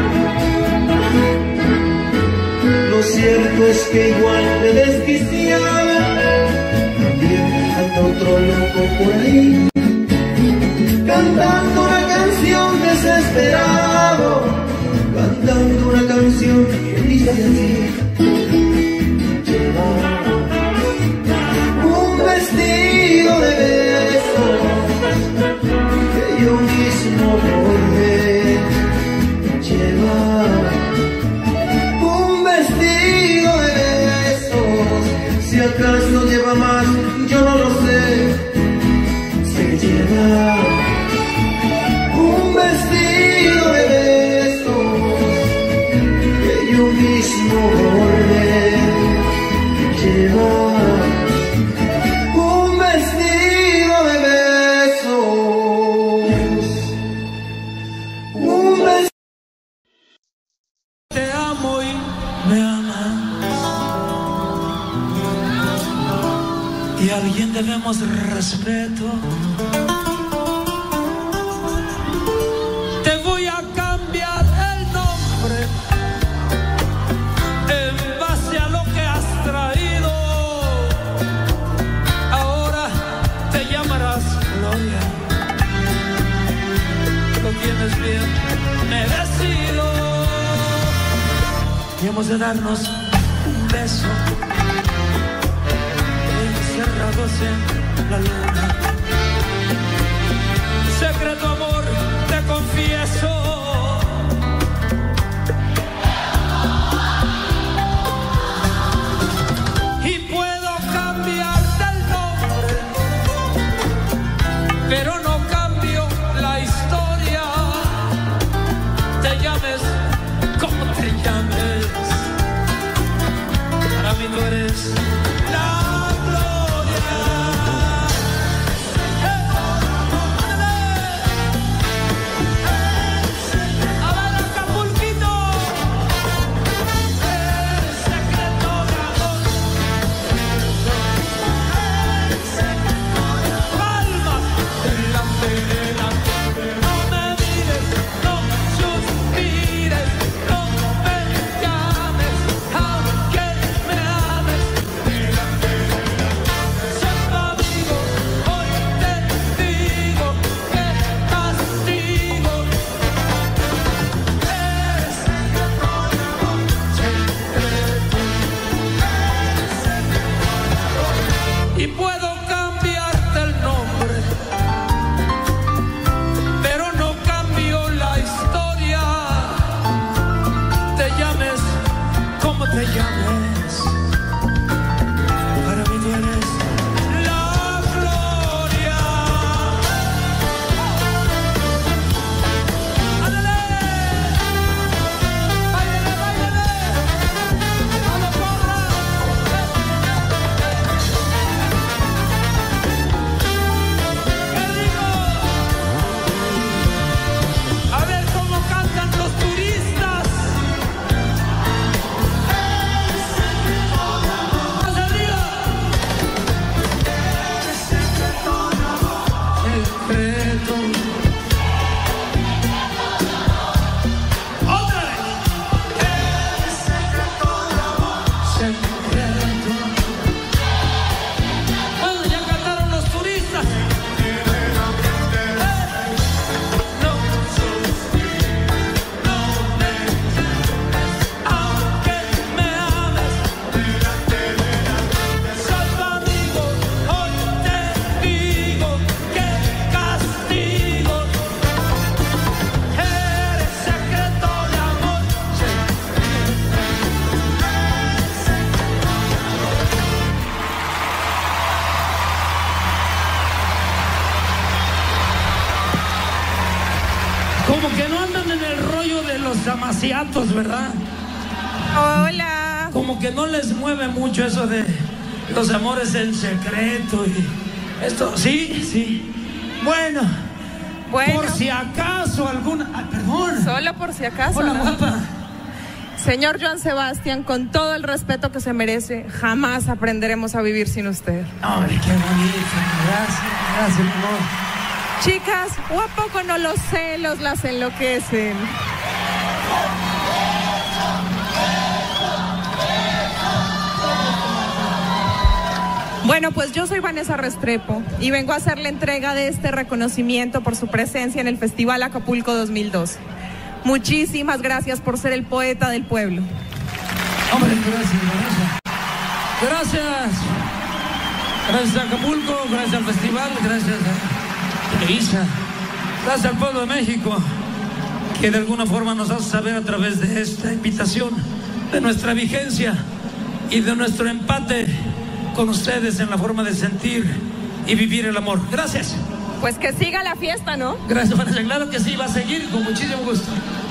Lo cierto es que igual de desquiciada también anda otro loco por ahí, cantando una canción desesperado, cantando una canción que dice así. Lleva un vestido de besos que yo mismo bordé. Lleva un vestido de besos, si acaso lleva más, yo no lo sé. Sé que lleva un vestido de besos que yo mismo bordé. Lleva un vestido de besos, un vestido. Te amo y me amas, y a alguien debemos respeto. Te voy a cambiar el nombre en base a lo que has traído. Ahora te llamarás Gloria. Lo tienes bien merecido. Y hemos de darnos un beso encerrados en la luna. Secreto amor, te confieso. Y puedo cambiarte el nombre, pero no cambio la historia. Te llames como te llames, para mí tú eres la gloria. A ver, Acapulquito, el secreto de amor, el secreto de palmas, la Como que no andan en el rollo de los amaciatos, ¿verdad? Hola. Como que no les mueve mucho eso de los amores en secreto y esto. Sí, sí. Bueno. Por si acaso alguna... Ah, perdón. Solo por si acaso. Hola, ¿no? guapa. Señor Joan Sebastián, con todo el respeto que se merece, jamás aprenderemos a vivir sin usted. Ay, qué bonito. Gracias, mi amor. Chicas, ¿o a poco no los celos las enloquecen? Bueno, pues yo soy Vanessa Restrepo y vengo a hacer la entrega de este reconocimiento por su presencia en el Festival Acapulco 2012. Muchísimas gracias por ser el poeta del pueblo. Hombre, gracias, Vanessa. Gracias. Gracias a Acapulco, gracias al festival, gracias a Televisa, gracias al pueblo de México, que de alguna forma nos hace saber a través de esta invitación de nuestra vigencia y de nuestro empate con ustedes en la forma de sentir y vivir el amor. Gracias. Pues que siga la fiesta, ¿no? Gracias, Vanessa. Claro que sí, va a seguir con muchísimo gusto.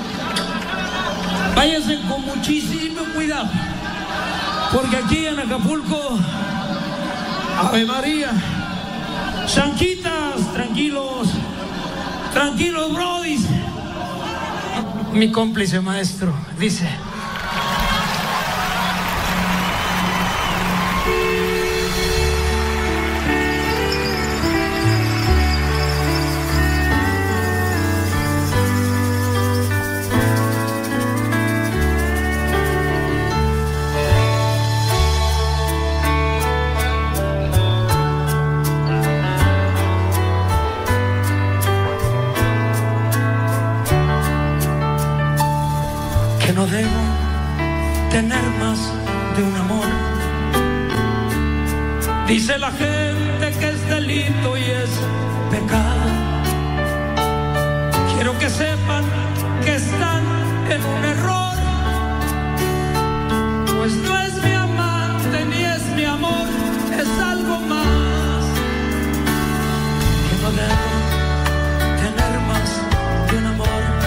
Váyanse con muchísimo cuidado, porque aquí en Acapulco, Ave María, Sanquitas, tranquilos, tranquilos, brodis. Mi cómplice maestro dice: no debo tener más de un amor. Dice la gente que es delito y es pecado. Quiero que sepan que están en un error, pues no es mi amante ni es mi amor, es algo más. Que no debo tener más de un amor.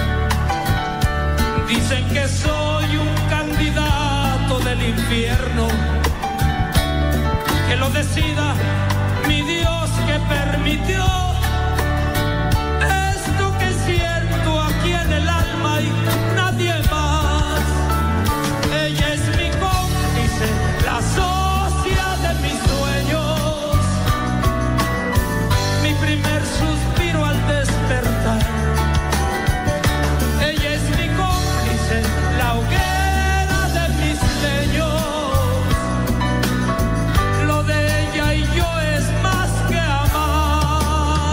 Dicen que soy un candidato del infierno, que lo decida mi Dios que permitió esto que siento aquí en el alma y nadie más. Ella es mi cómplice, la socia de mis sueños, mi primer suspiro al despertar. Ella es mi cómplice, la hoguera de mis leños. Lo de ella y yo es más que amar.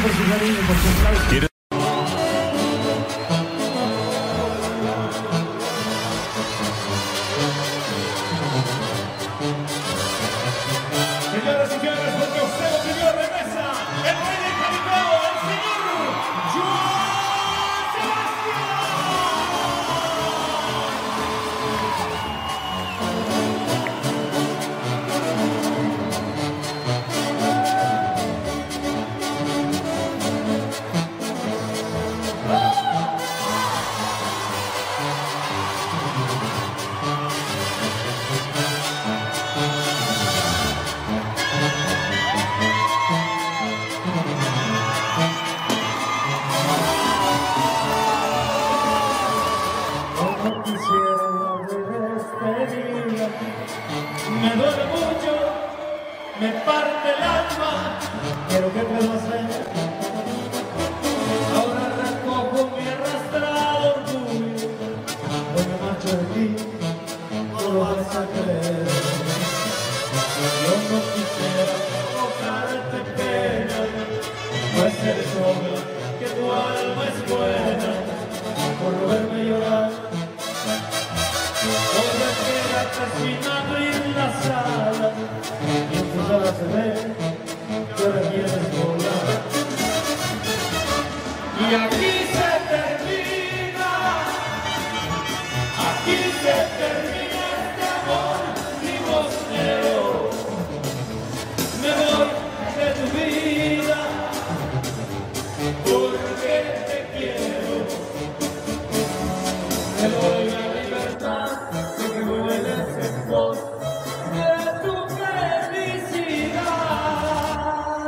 por su cariño, por su aplauso. Señoras y señores, porque usted lo pidió, regresa el rey del jaripeo, el señor Joan Sebastián. Me duele mucho, me parte el alma, pero ¿qué puedo hacer? Ahora recojo mi arrastrado orgullo, hoy me marcho de ti, no lo vas a creer. Yo no quisiera provocarte pena, pues eres obvio que tu alma es buena, por no verme llorar. Sin abrir las alas, y en tus alas se ve que ahora quieres volar. Y aquí se termina este amor limosnero. Me voy de tu vida porque te quiero. Me doy la libertad de que vueles en pos de tu felicidad.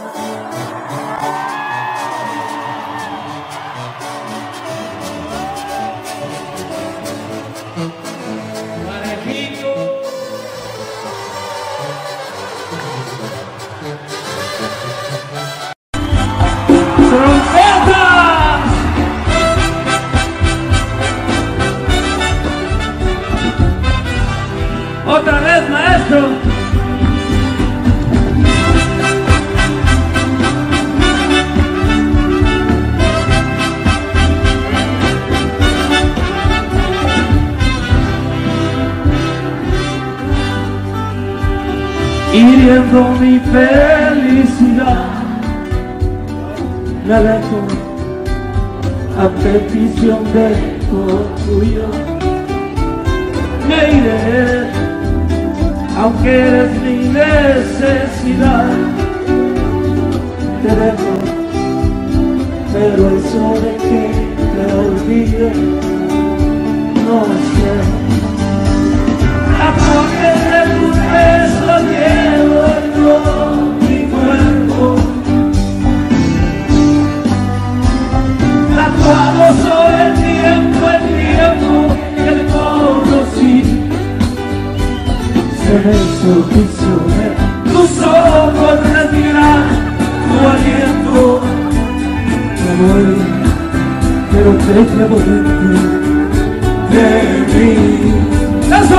Parejito. ¡Trompetas! Otra vez, maestro. Hiriendo mi felicidad, la dejo a petición de tu orgullo. Me iré, aunque eres mi necesidad. Te dejo, pero eso de que te olvide, no sé. Porque de tus besos llevo en todo mi cuerpo, tatuado sobre el tiempo que te conocí. Se me hizo prisionero, tus ojos respiran tu aliento. Me voy, pero te llevo dentro de mí. ¡Eso!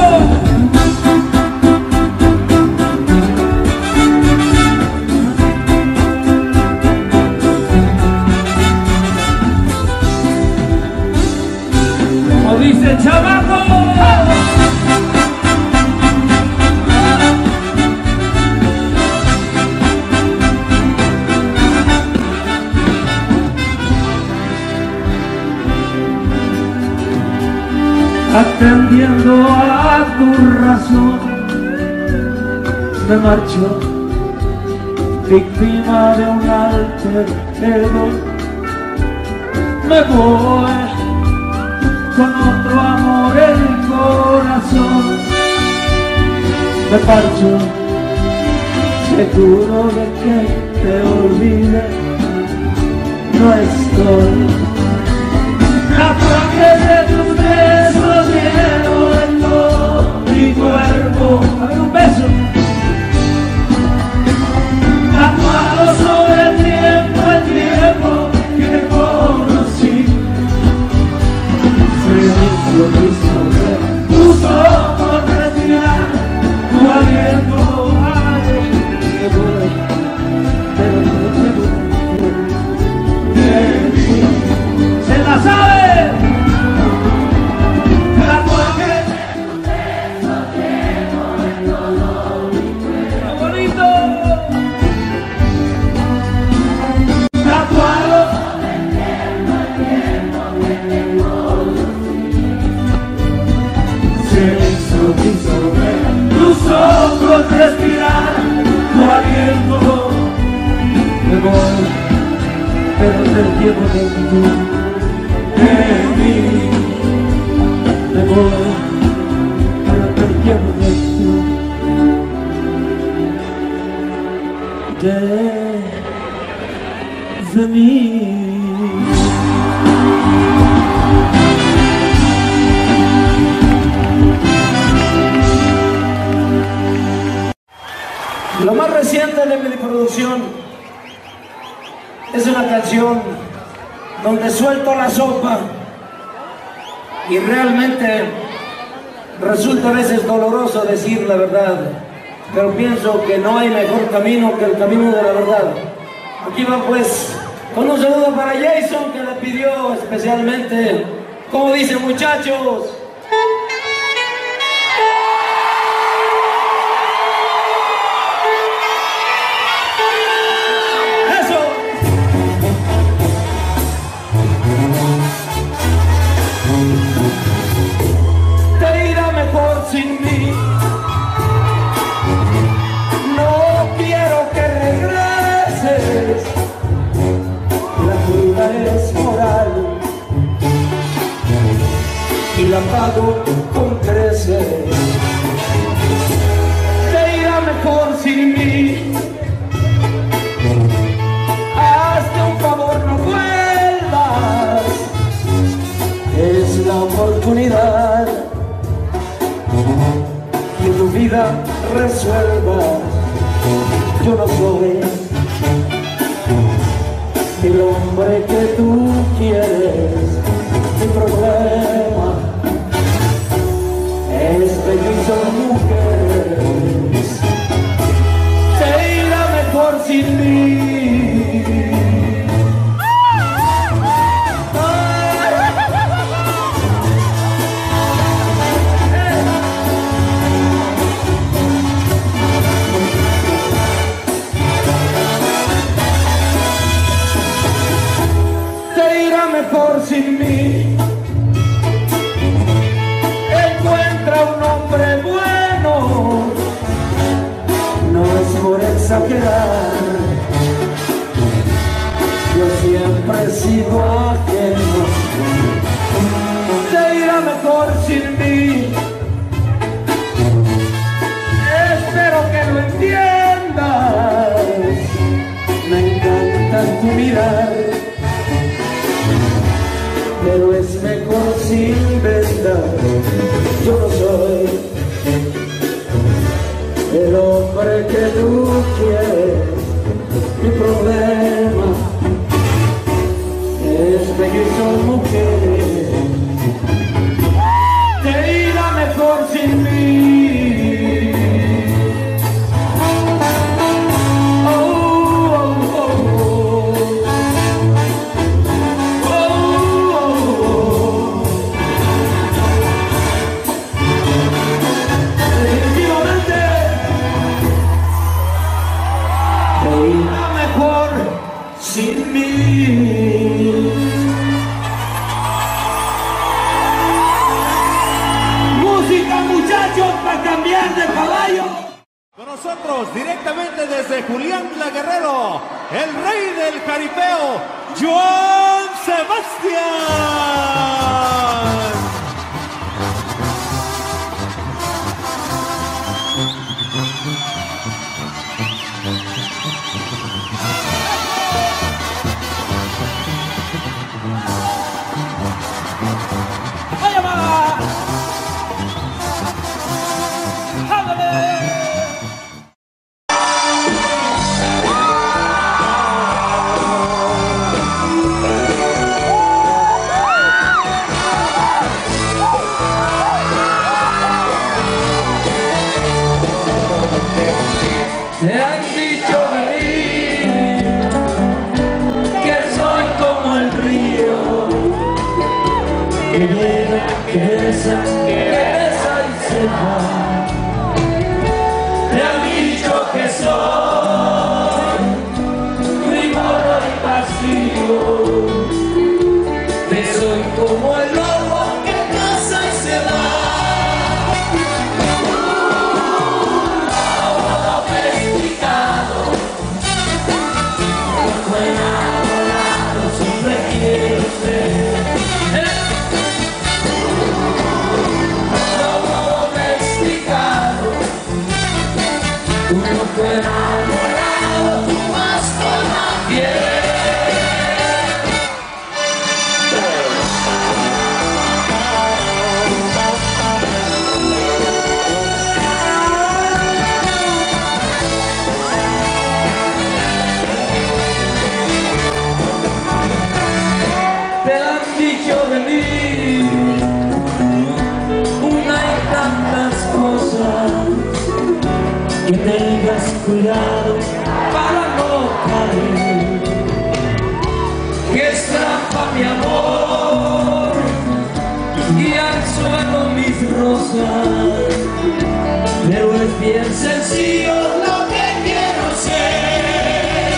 Como dice el chamaco. Atendiendo a tu razón, me marcho, víctima de un alter ego. Me voy con otro amor el corazón. Me parcho, seguro de que te olvide, no estoy. La sangre de tus besos lleno en todo mi cuerpo. A ver, un beso. Tatuado sobre el tiempo que te conocí. Se hizo prisionero, tus ojos respiran tu aliento. Ay, que voy, pero no te voy. pero te llevo dentro de mí. Me voy, pero te llevo dentro de mí. Lo más reciente de mi producción es una canción donde suelto la sopa y realmente resulta a veces doloroso decir la verdad, pero pienso que no hay mejor camino que el camino de la verdad. Aquí va pues con un saludo para Jason, que le pidió especialmente, como dice, muchachos. Sin mí, no quiero que regreses, la culpa es moral y la pago con creces. Te irá mejor sin mí, hazte un favor, no vuelvas, es la oportunidad que tu vida resuelva. Yo no soy el hombre que tú quieres. Mi problema es pedir son mujeres. Te irá mejor sin mí. Mejor sin mí, encuentra un hombre bueno, no es por exagerar, yo siempre he sido ajeno. Te irá mejor sin mí, espero que lo entiendas, me encanta tu mirar, pero es mejor sin verdad. Yo no soy el hombre que tú quieres. Mi problema es pedir son mujeres. Te irá mejor sin mí. Sin mí. Música, muchachos, para cambiar de caballo. Con nosotros, directamente desde Julián La Guerrero, el rey del jaripeo, Joan Sebastián. Te han dicho de mí que soy como el río, que llega, que besa y se va. Te han dicho que soy muy morro y vacío, que soy como el lobo que caza y se va. Enamorado que tengas cuidado para no caer, que es trampa mi amor y al suelo mis rosas, pero es bien sencillo lo que quiero ser.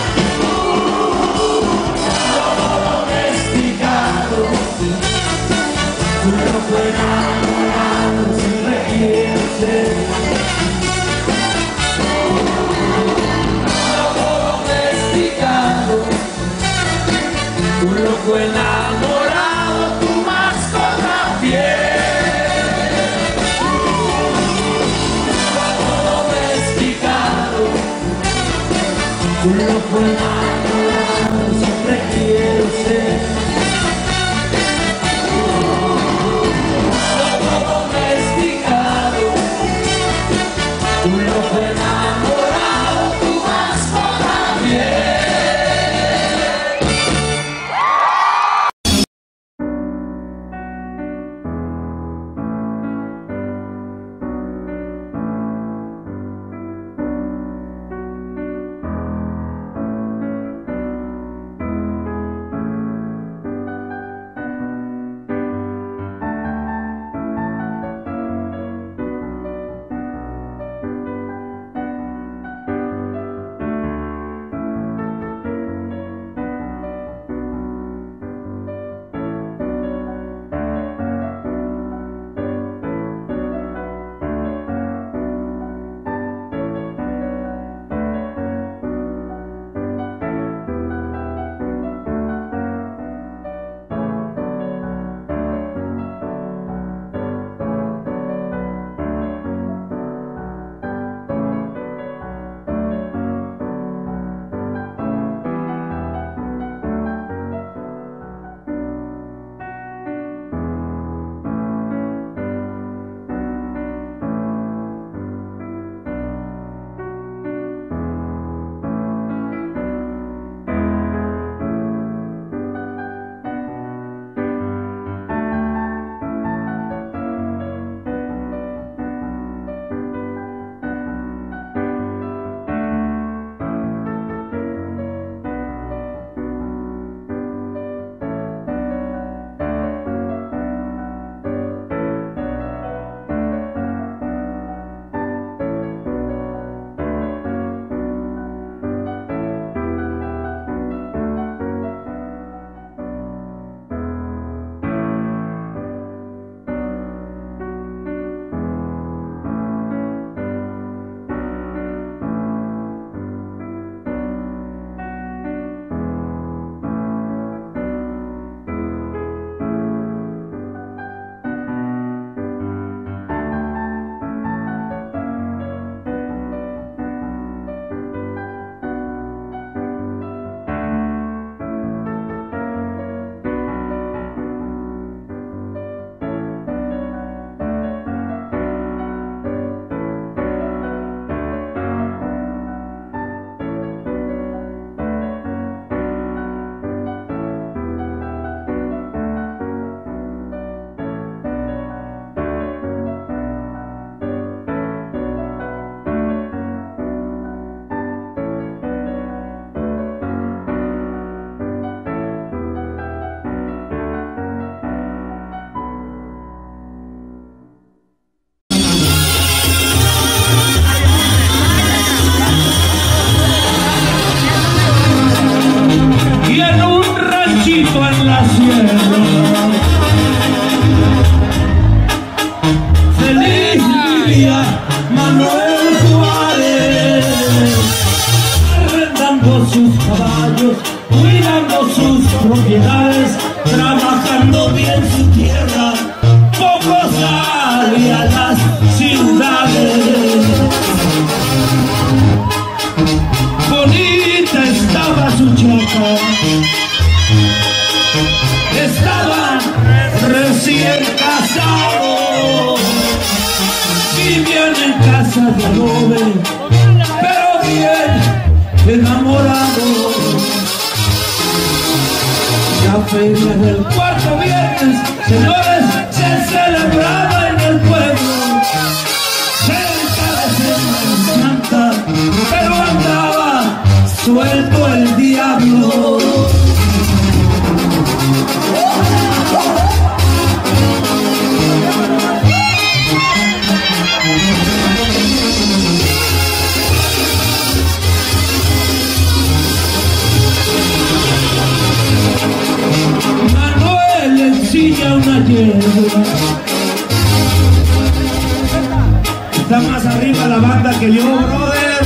Lobo domesticado, un loco enamorado siempre quiero ser. Un loco enamorado, tu mascota fiel. Loco domesticado, un loco enamorado, siempre quiero ser. Loco domesticado, un loco enamorado, tu mascota fiel. En la sierra, feliz vivía Manuel Juárez, arrendando sus caballos, cuidando sus propiedades, trabajando bien su tierra, poco salía a las ciudades. Bonita estaba su chapa, estaba recién casado, vivían en casa de adobe, pero bien enamorado. La feria del cuarto viernes, señores, se celebraba en el pueblo, cerca de ese Está más arriba la banda que yo, brother.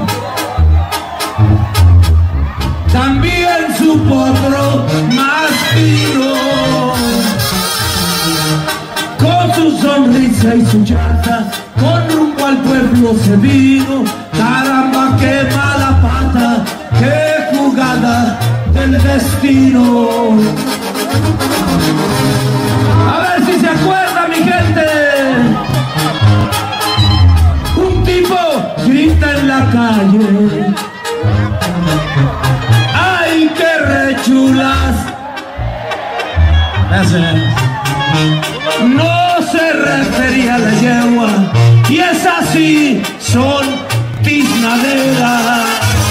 También su potro más fino, con su sonrisa y su llanta, con rumbo al pueblo se vino. Caramba, qué mala pata, qué jugada del destino. A ver si se acuerda, mi gente. Un tipo grita en la calle: ¡ay, qué rechulas! No se refería a la yegua, y esas sí son tiznaderas.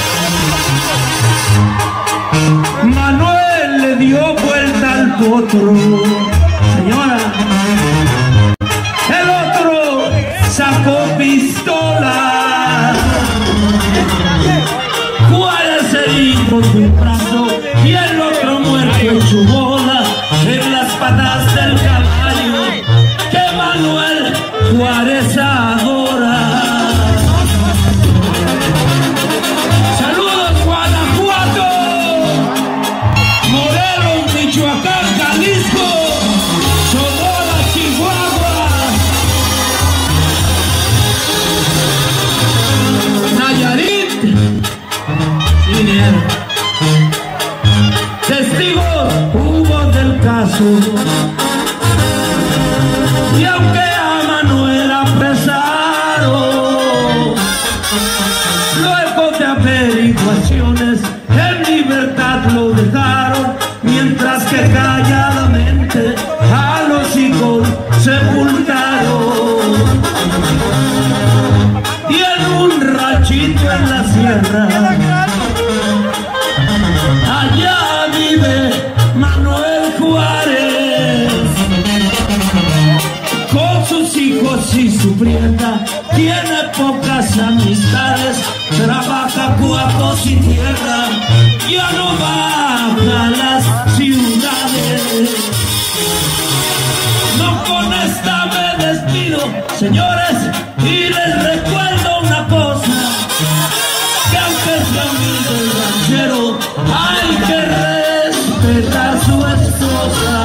Manuel le dio vuelta al potro, señora. El otro sacó pistola. Juárez se hizo de un brazo y el otro muerto en su bola, en las patas del caballo que Manuel Juárez adora. Saludos Guanajuato, Morelos, Michoacán, Jalisco, Sonora, Chihuahua, Nayarit, dinero. Testigos hubo del caso, y aunque a Manuel apresaron, luego de averiguaciones en libertad lo dejaron, mientras que calladamente a los hijos sepultaron. Y en un ranchito en la sierra, allá vive Manuel Juárez, con sus hijos y su prieta, tiene pocas amistades, trabaja cuacos y tierra, ya no baja a las ciudades. No con esta me despido, señores, y les recuerdo una cosa, que aunque sea humilde el ranchero, hay que respetar a su esposa.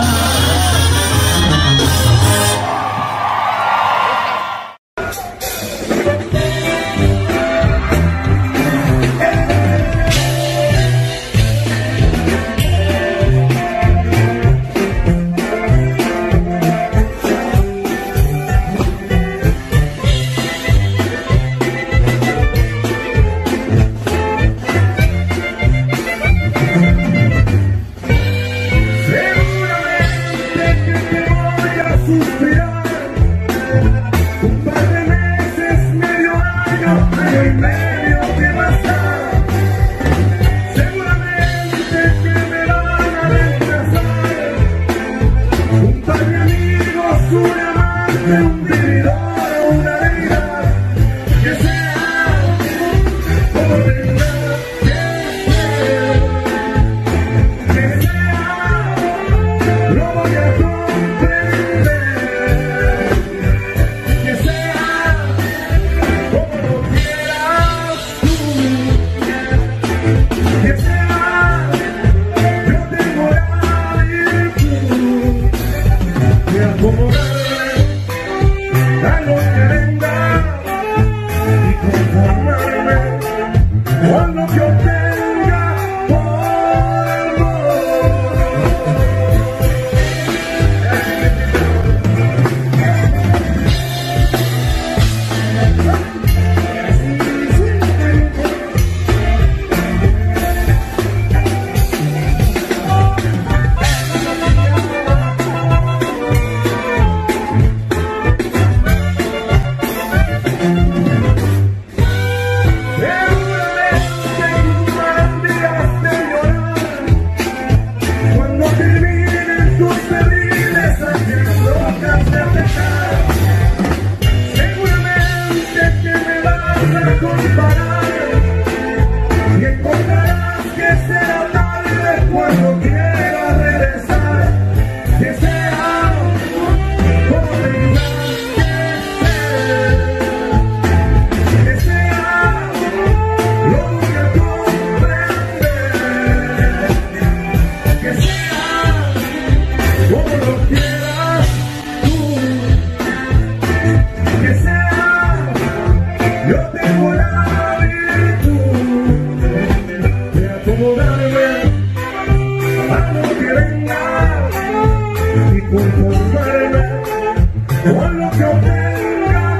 con lo que obtenga,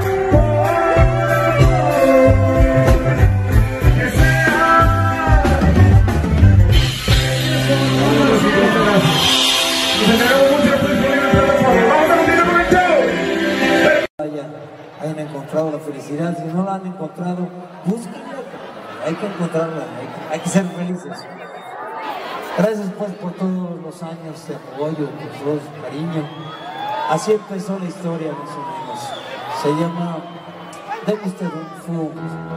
que sea. Hayan encontrado la felicidad, si no la han encontrado, búsquenla, hay que encontrarla, hay que ser felices. Gracias pues por todos los años de apoyo, por todo su cariño. Así empezó la historia más o menos. Se llama Deme usted un fuego.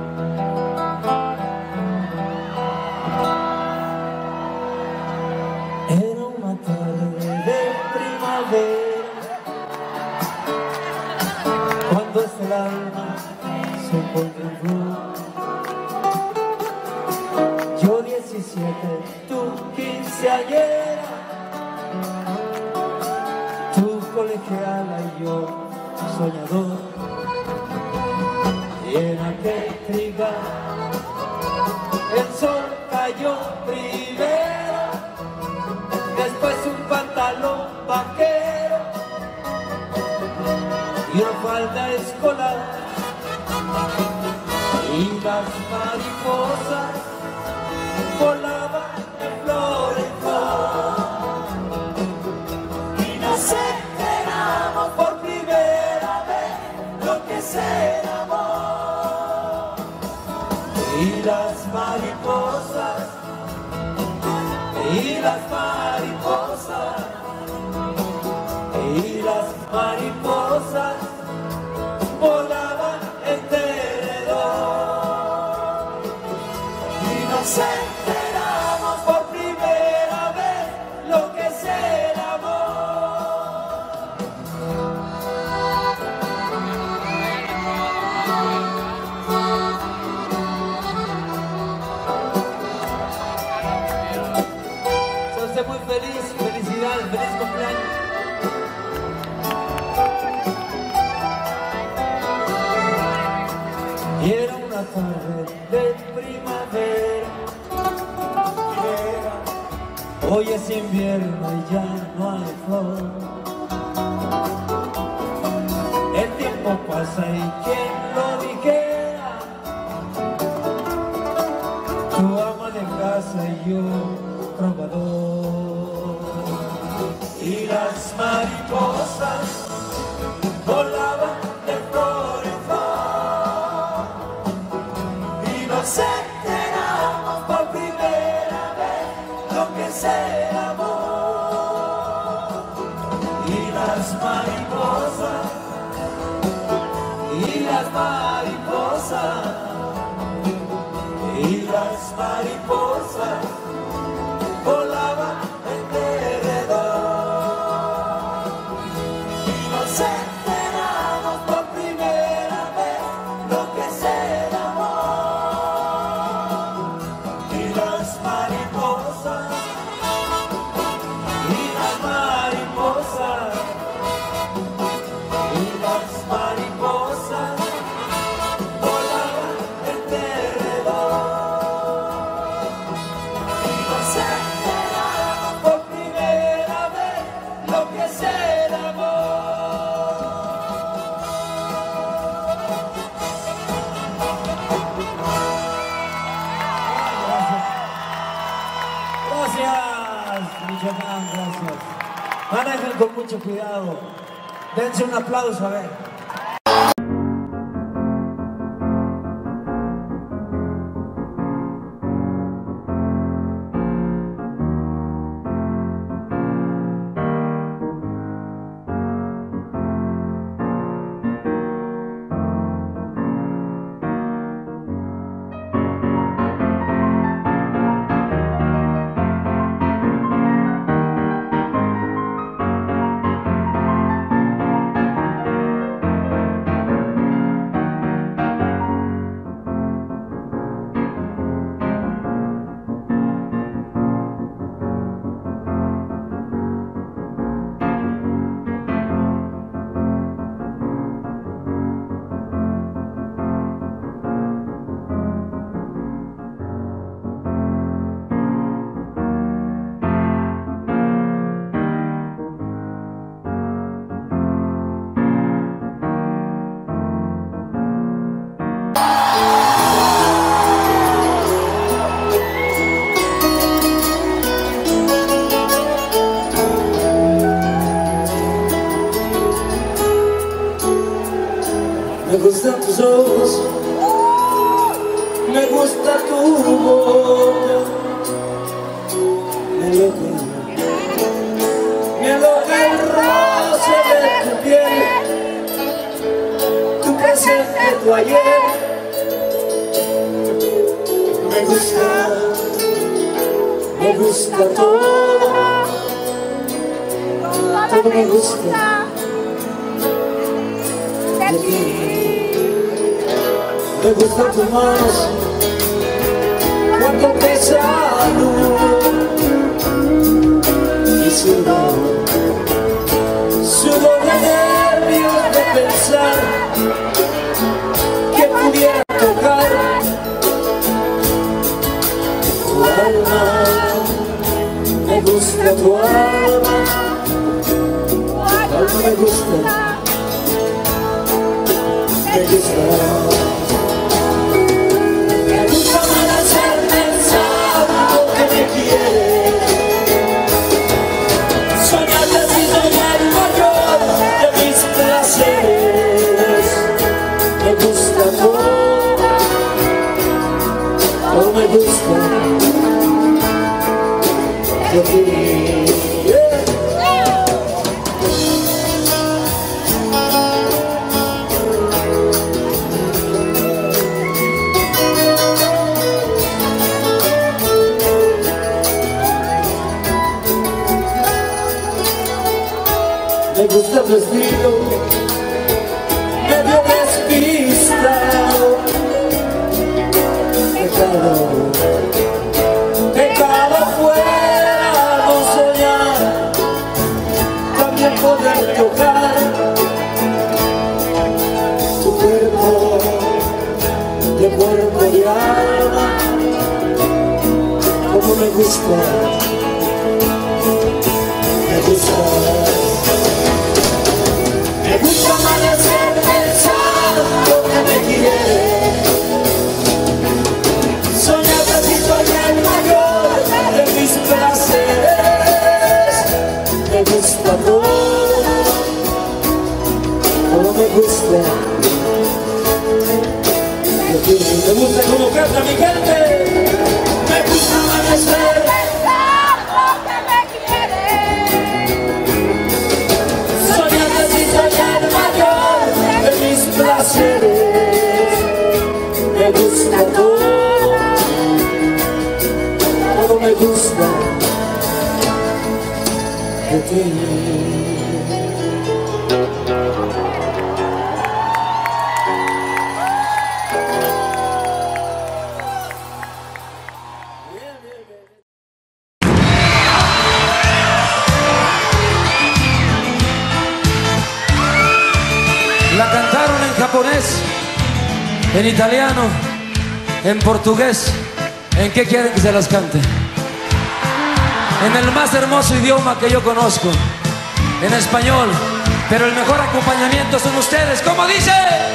Era una tarde de primavera, cuando es el alma se encuentra en flor. Yo 17, tú 15añera, tú colegiala y yo soñador. Y en aquel trigal el sol cayó primero, después un pantalón vaquero y una falda escolar, y las mariposas volaban de flor en flor, y nos enteramos por primera vez lo que es el amor. Y las mariposas, y las mariposas, y las mariposas volaban en derredor, y nos enteramos por primera vez lo que es el amor. Soy usted muy feliz, felicidades, feliz cumpleaños. Y era una tarde de primavera, hoy es invierno y ya no hay flor. El tiempo pasa y quien lo dijera, tu ama de casa y yo trovador. Y las mariposas volaban de flor en flor, y nos enteramos por primera vez lo que es el amor. Y las mariposas, y las mariposas, y las mariposas volaban en derredor, y nos enteramos por primera vez lo que es el amor. Y las mariposas, y las mariposas, y las mariposas volaban en derredor, y nos enteramos por primera vez lo que es el amor. Gracias, Michoacán, gracias. Manejen con mucho cuidado. Dense un aplauso, a ver. Me gustan tus ojos, me gusta tu boca, me aloca el roce de tu piel, tu presente, tu ayer. Me gusta todo, todo me gusta de ti. Me gustan tus manos cuando te saludo y sudo de nervios de pensar que pudiera tocar tu alma. Me gusta tu alma, me gusta. Me gusta amanecer pensando que me quieres, soñarte si soy el mayor de mis placeres. Me gusta todo me gusta de ti. Me gusta tu estilo, medio despistado, pecado fuera no soñar, también poder tocar tu cuerpo, de cuerpo y alma, como me gusta, me gusta. Me gusta amanecer pensando que me quieres, soñar que si soy el mayor de mis placeres. Me gusta todo me gusta de ti. Me gusta como canta mi gente, me gusta amanecer pensando que me quieres, soñar que si soy el mayor de mis placeres. Me gusta todo me gusta de ti. La cantaron en japonés, en italiano, en portugués. ¿En qué quieren que se las cante? En el más hermoso idioma que yo conozco, en español. Pero el mejor acompañamiento son ustedes. ¿Cómo dice?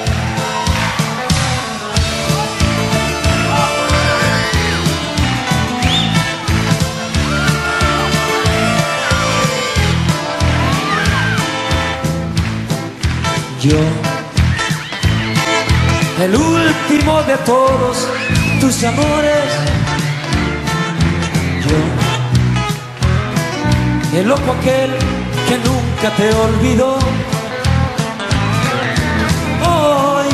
Yo, el último de todos tus amores, yo, el loco aquel que nunca te olvidó. Hoy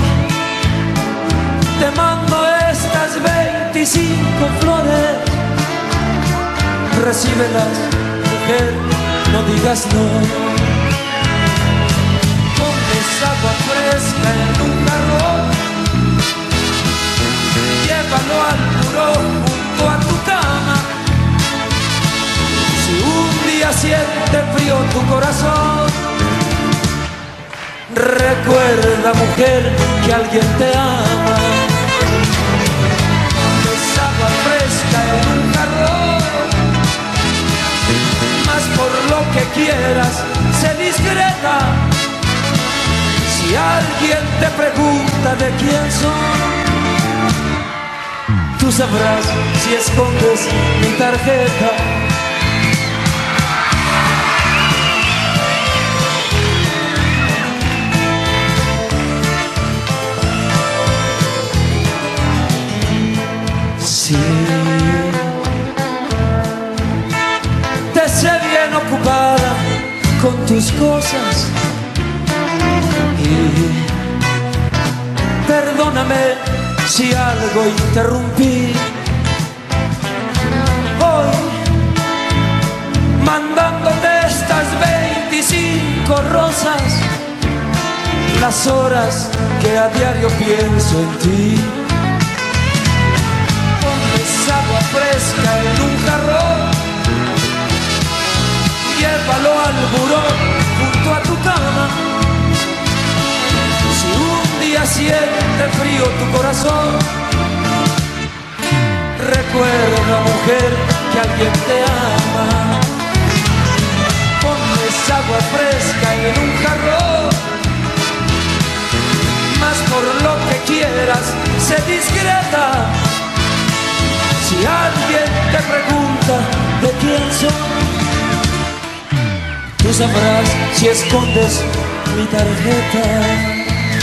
te mando estas 25 flores, recíbelas, mujer, no digas no. Agua fresca en un jarrón, llévalo al muro junto a tu cama. Si un día siente frío tu corazón, recuerda, mujer, que alguien te ama. Es agua fresca en un jarrón, mas por lo que quieras, sé discreta. Si alguien te pregunta de quién soy, tú sabrás si escondes mi tarjeta. tus cosas. Y perdóname si algo interrumpí. Hoy mandándote estas 25 rosas, las horas que a diario pienso en ti. Pones agua fresca en un jarrón, llévalo al buró junto a tu cama. Si un día siente frío tu corazón, recuerda, mujer, que alguien te ama. Pones agua fresca en un jarrón, mas por lo que quieras, sé discreta. Si alguien te pregunta de quién soy, tú sabrás si escondes mi tarjeta.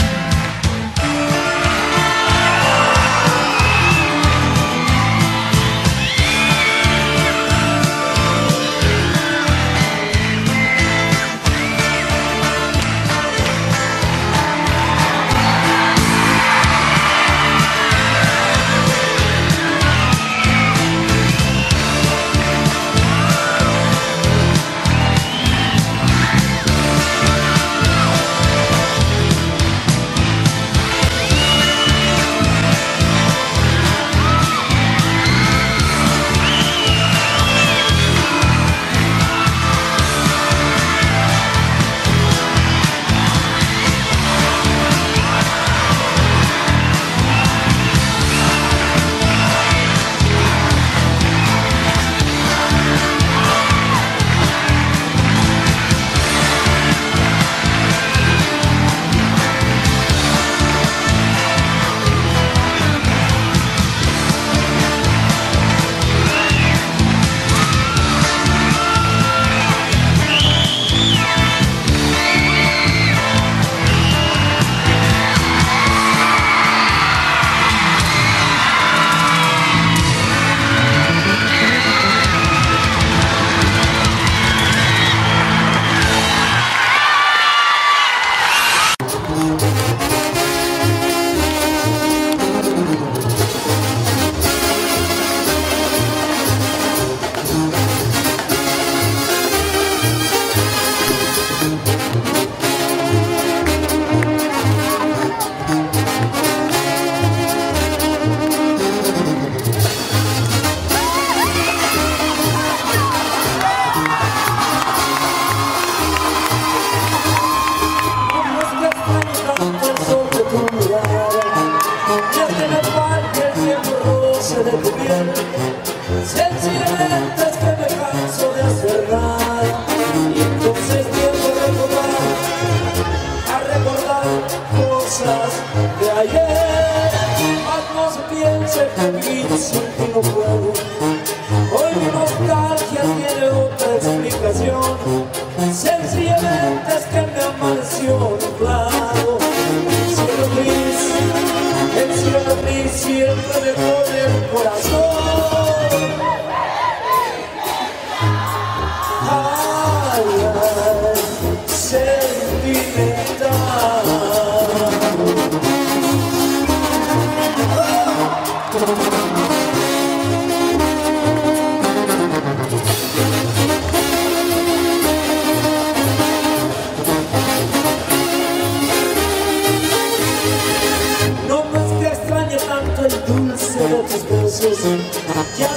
Sencillamente es que me canso de hacer nada, y entonces tiendo a recordar cosas de ayer. Mas no se piense que vivir sin ti no puedo. Hoy mi nostalgia tiene otra explicación. Sencillamente es que me amaneció nublado. El cielo gris siempre me pone el corazón. No es que extrañe tanto el dulce de tus besos, ya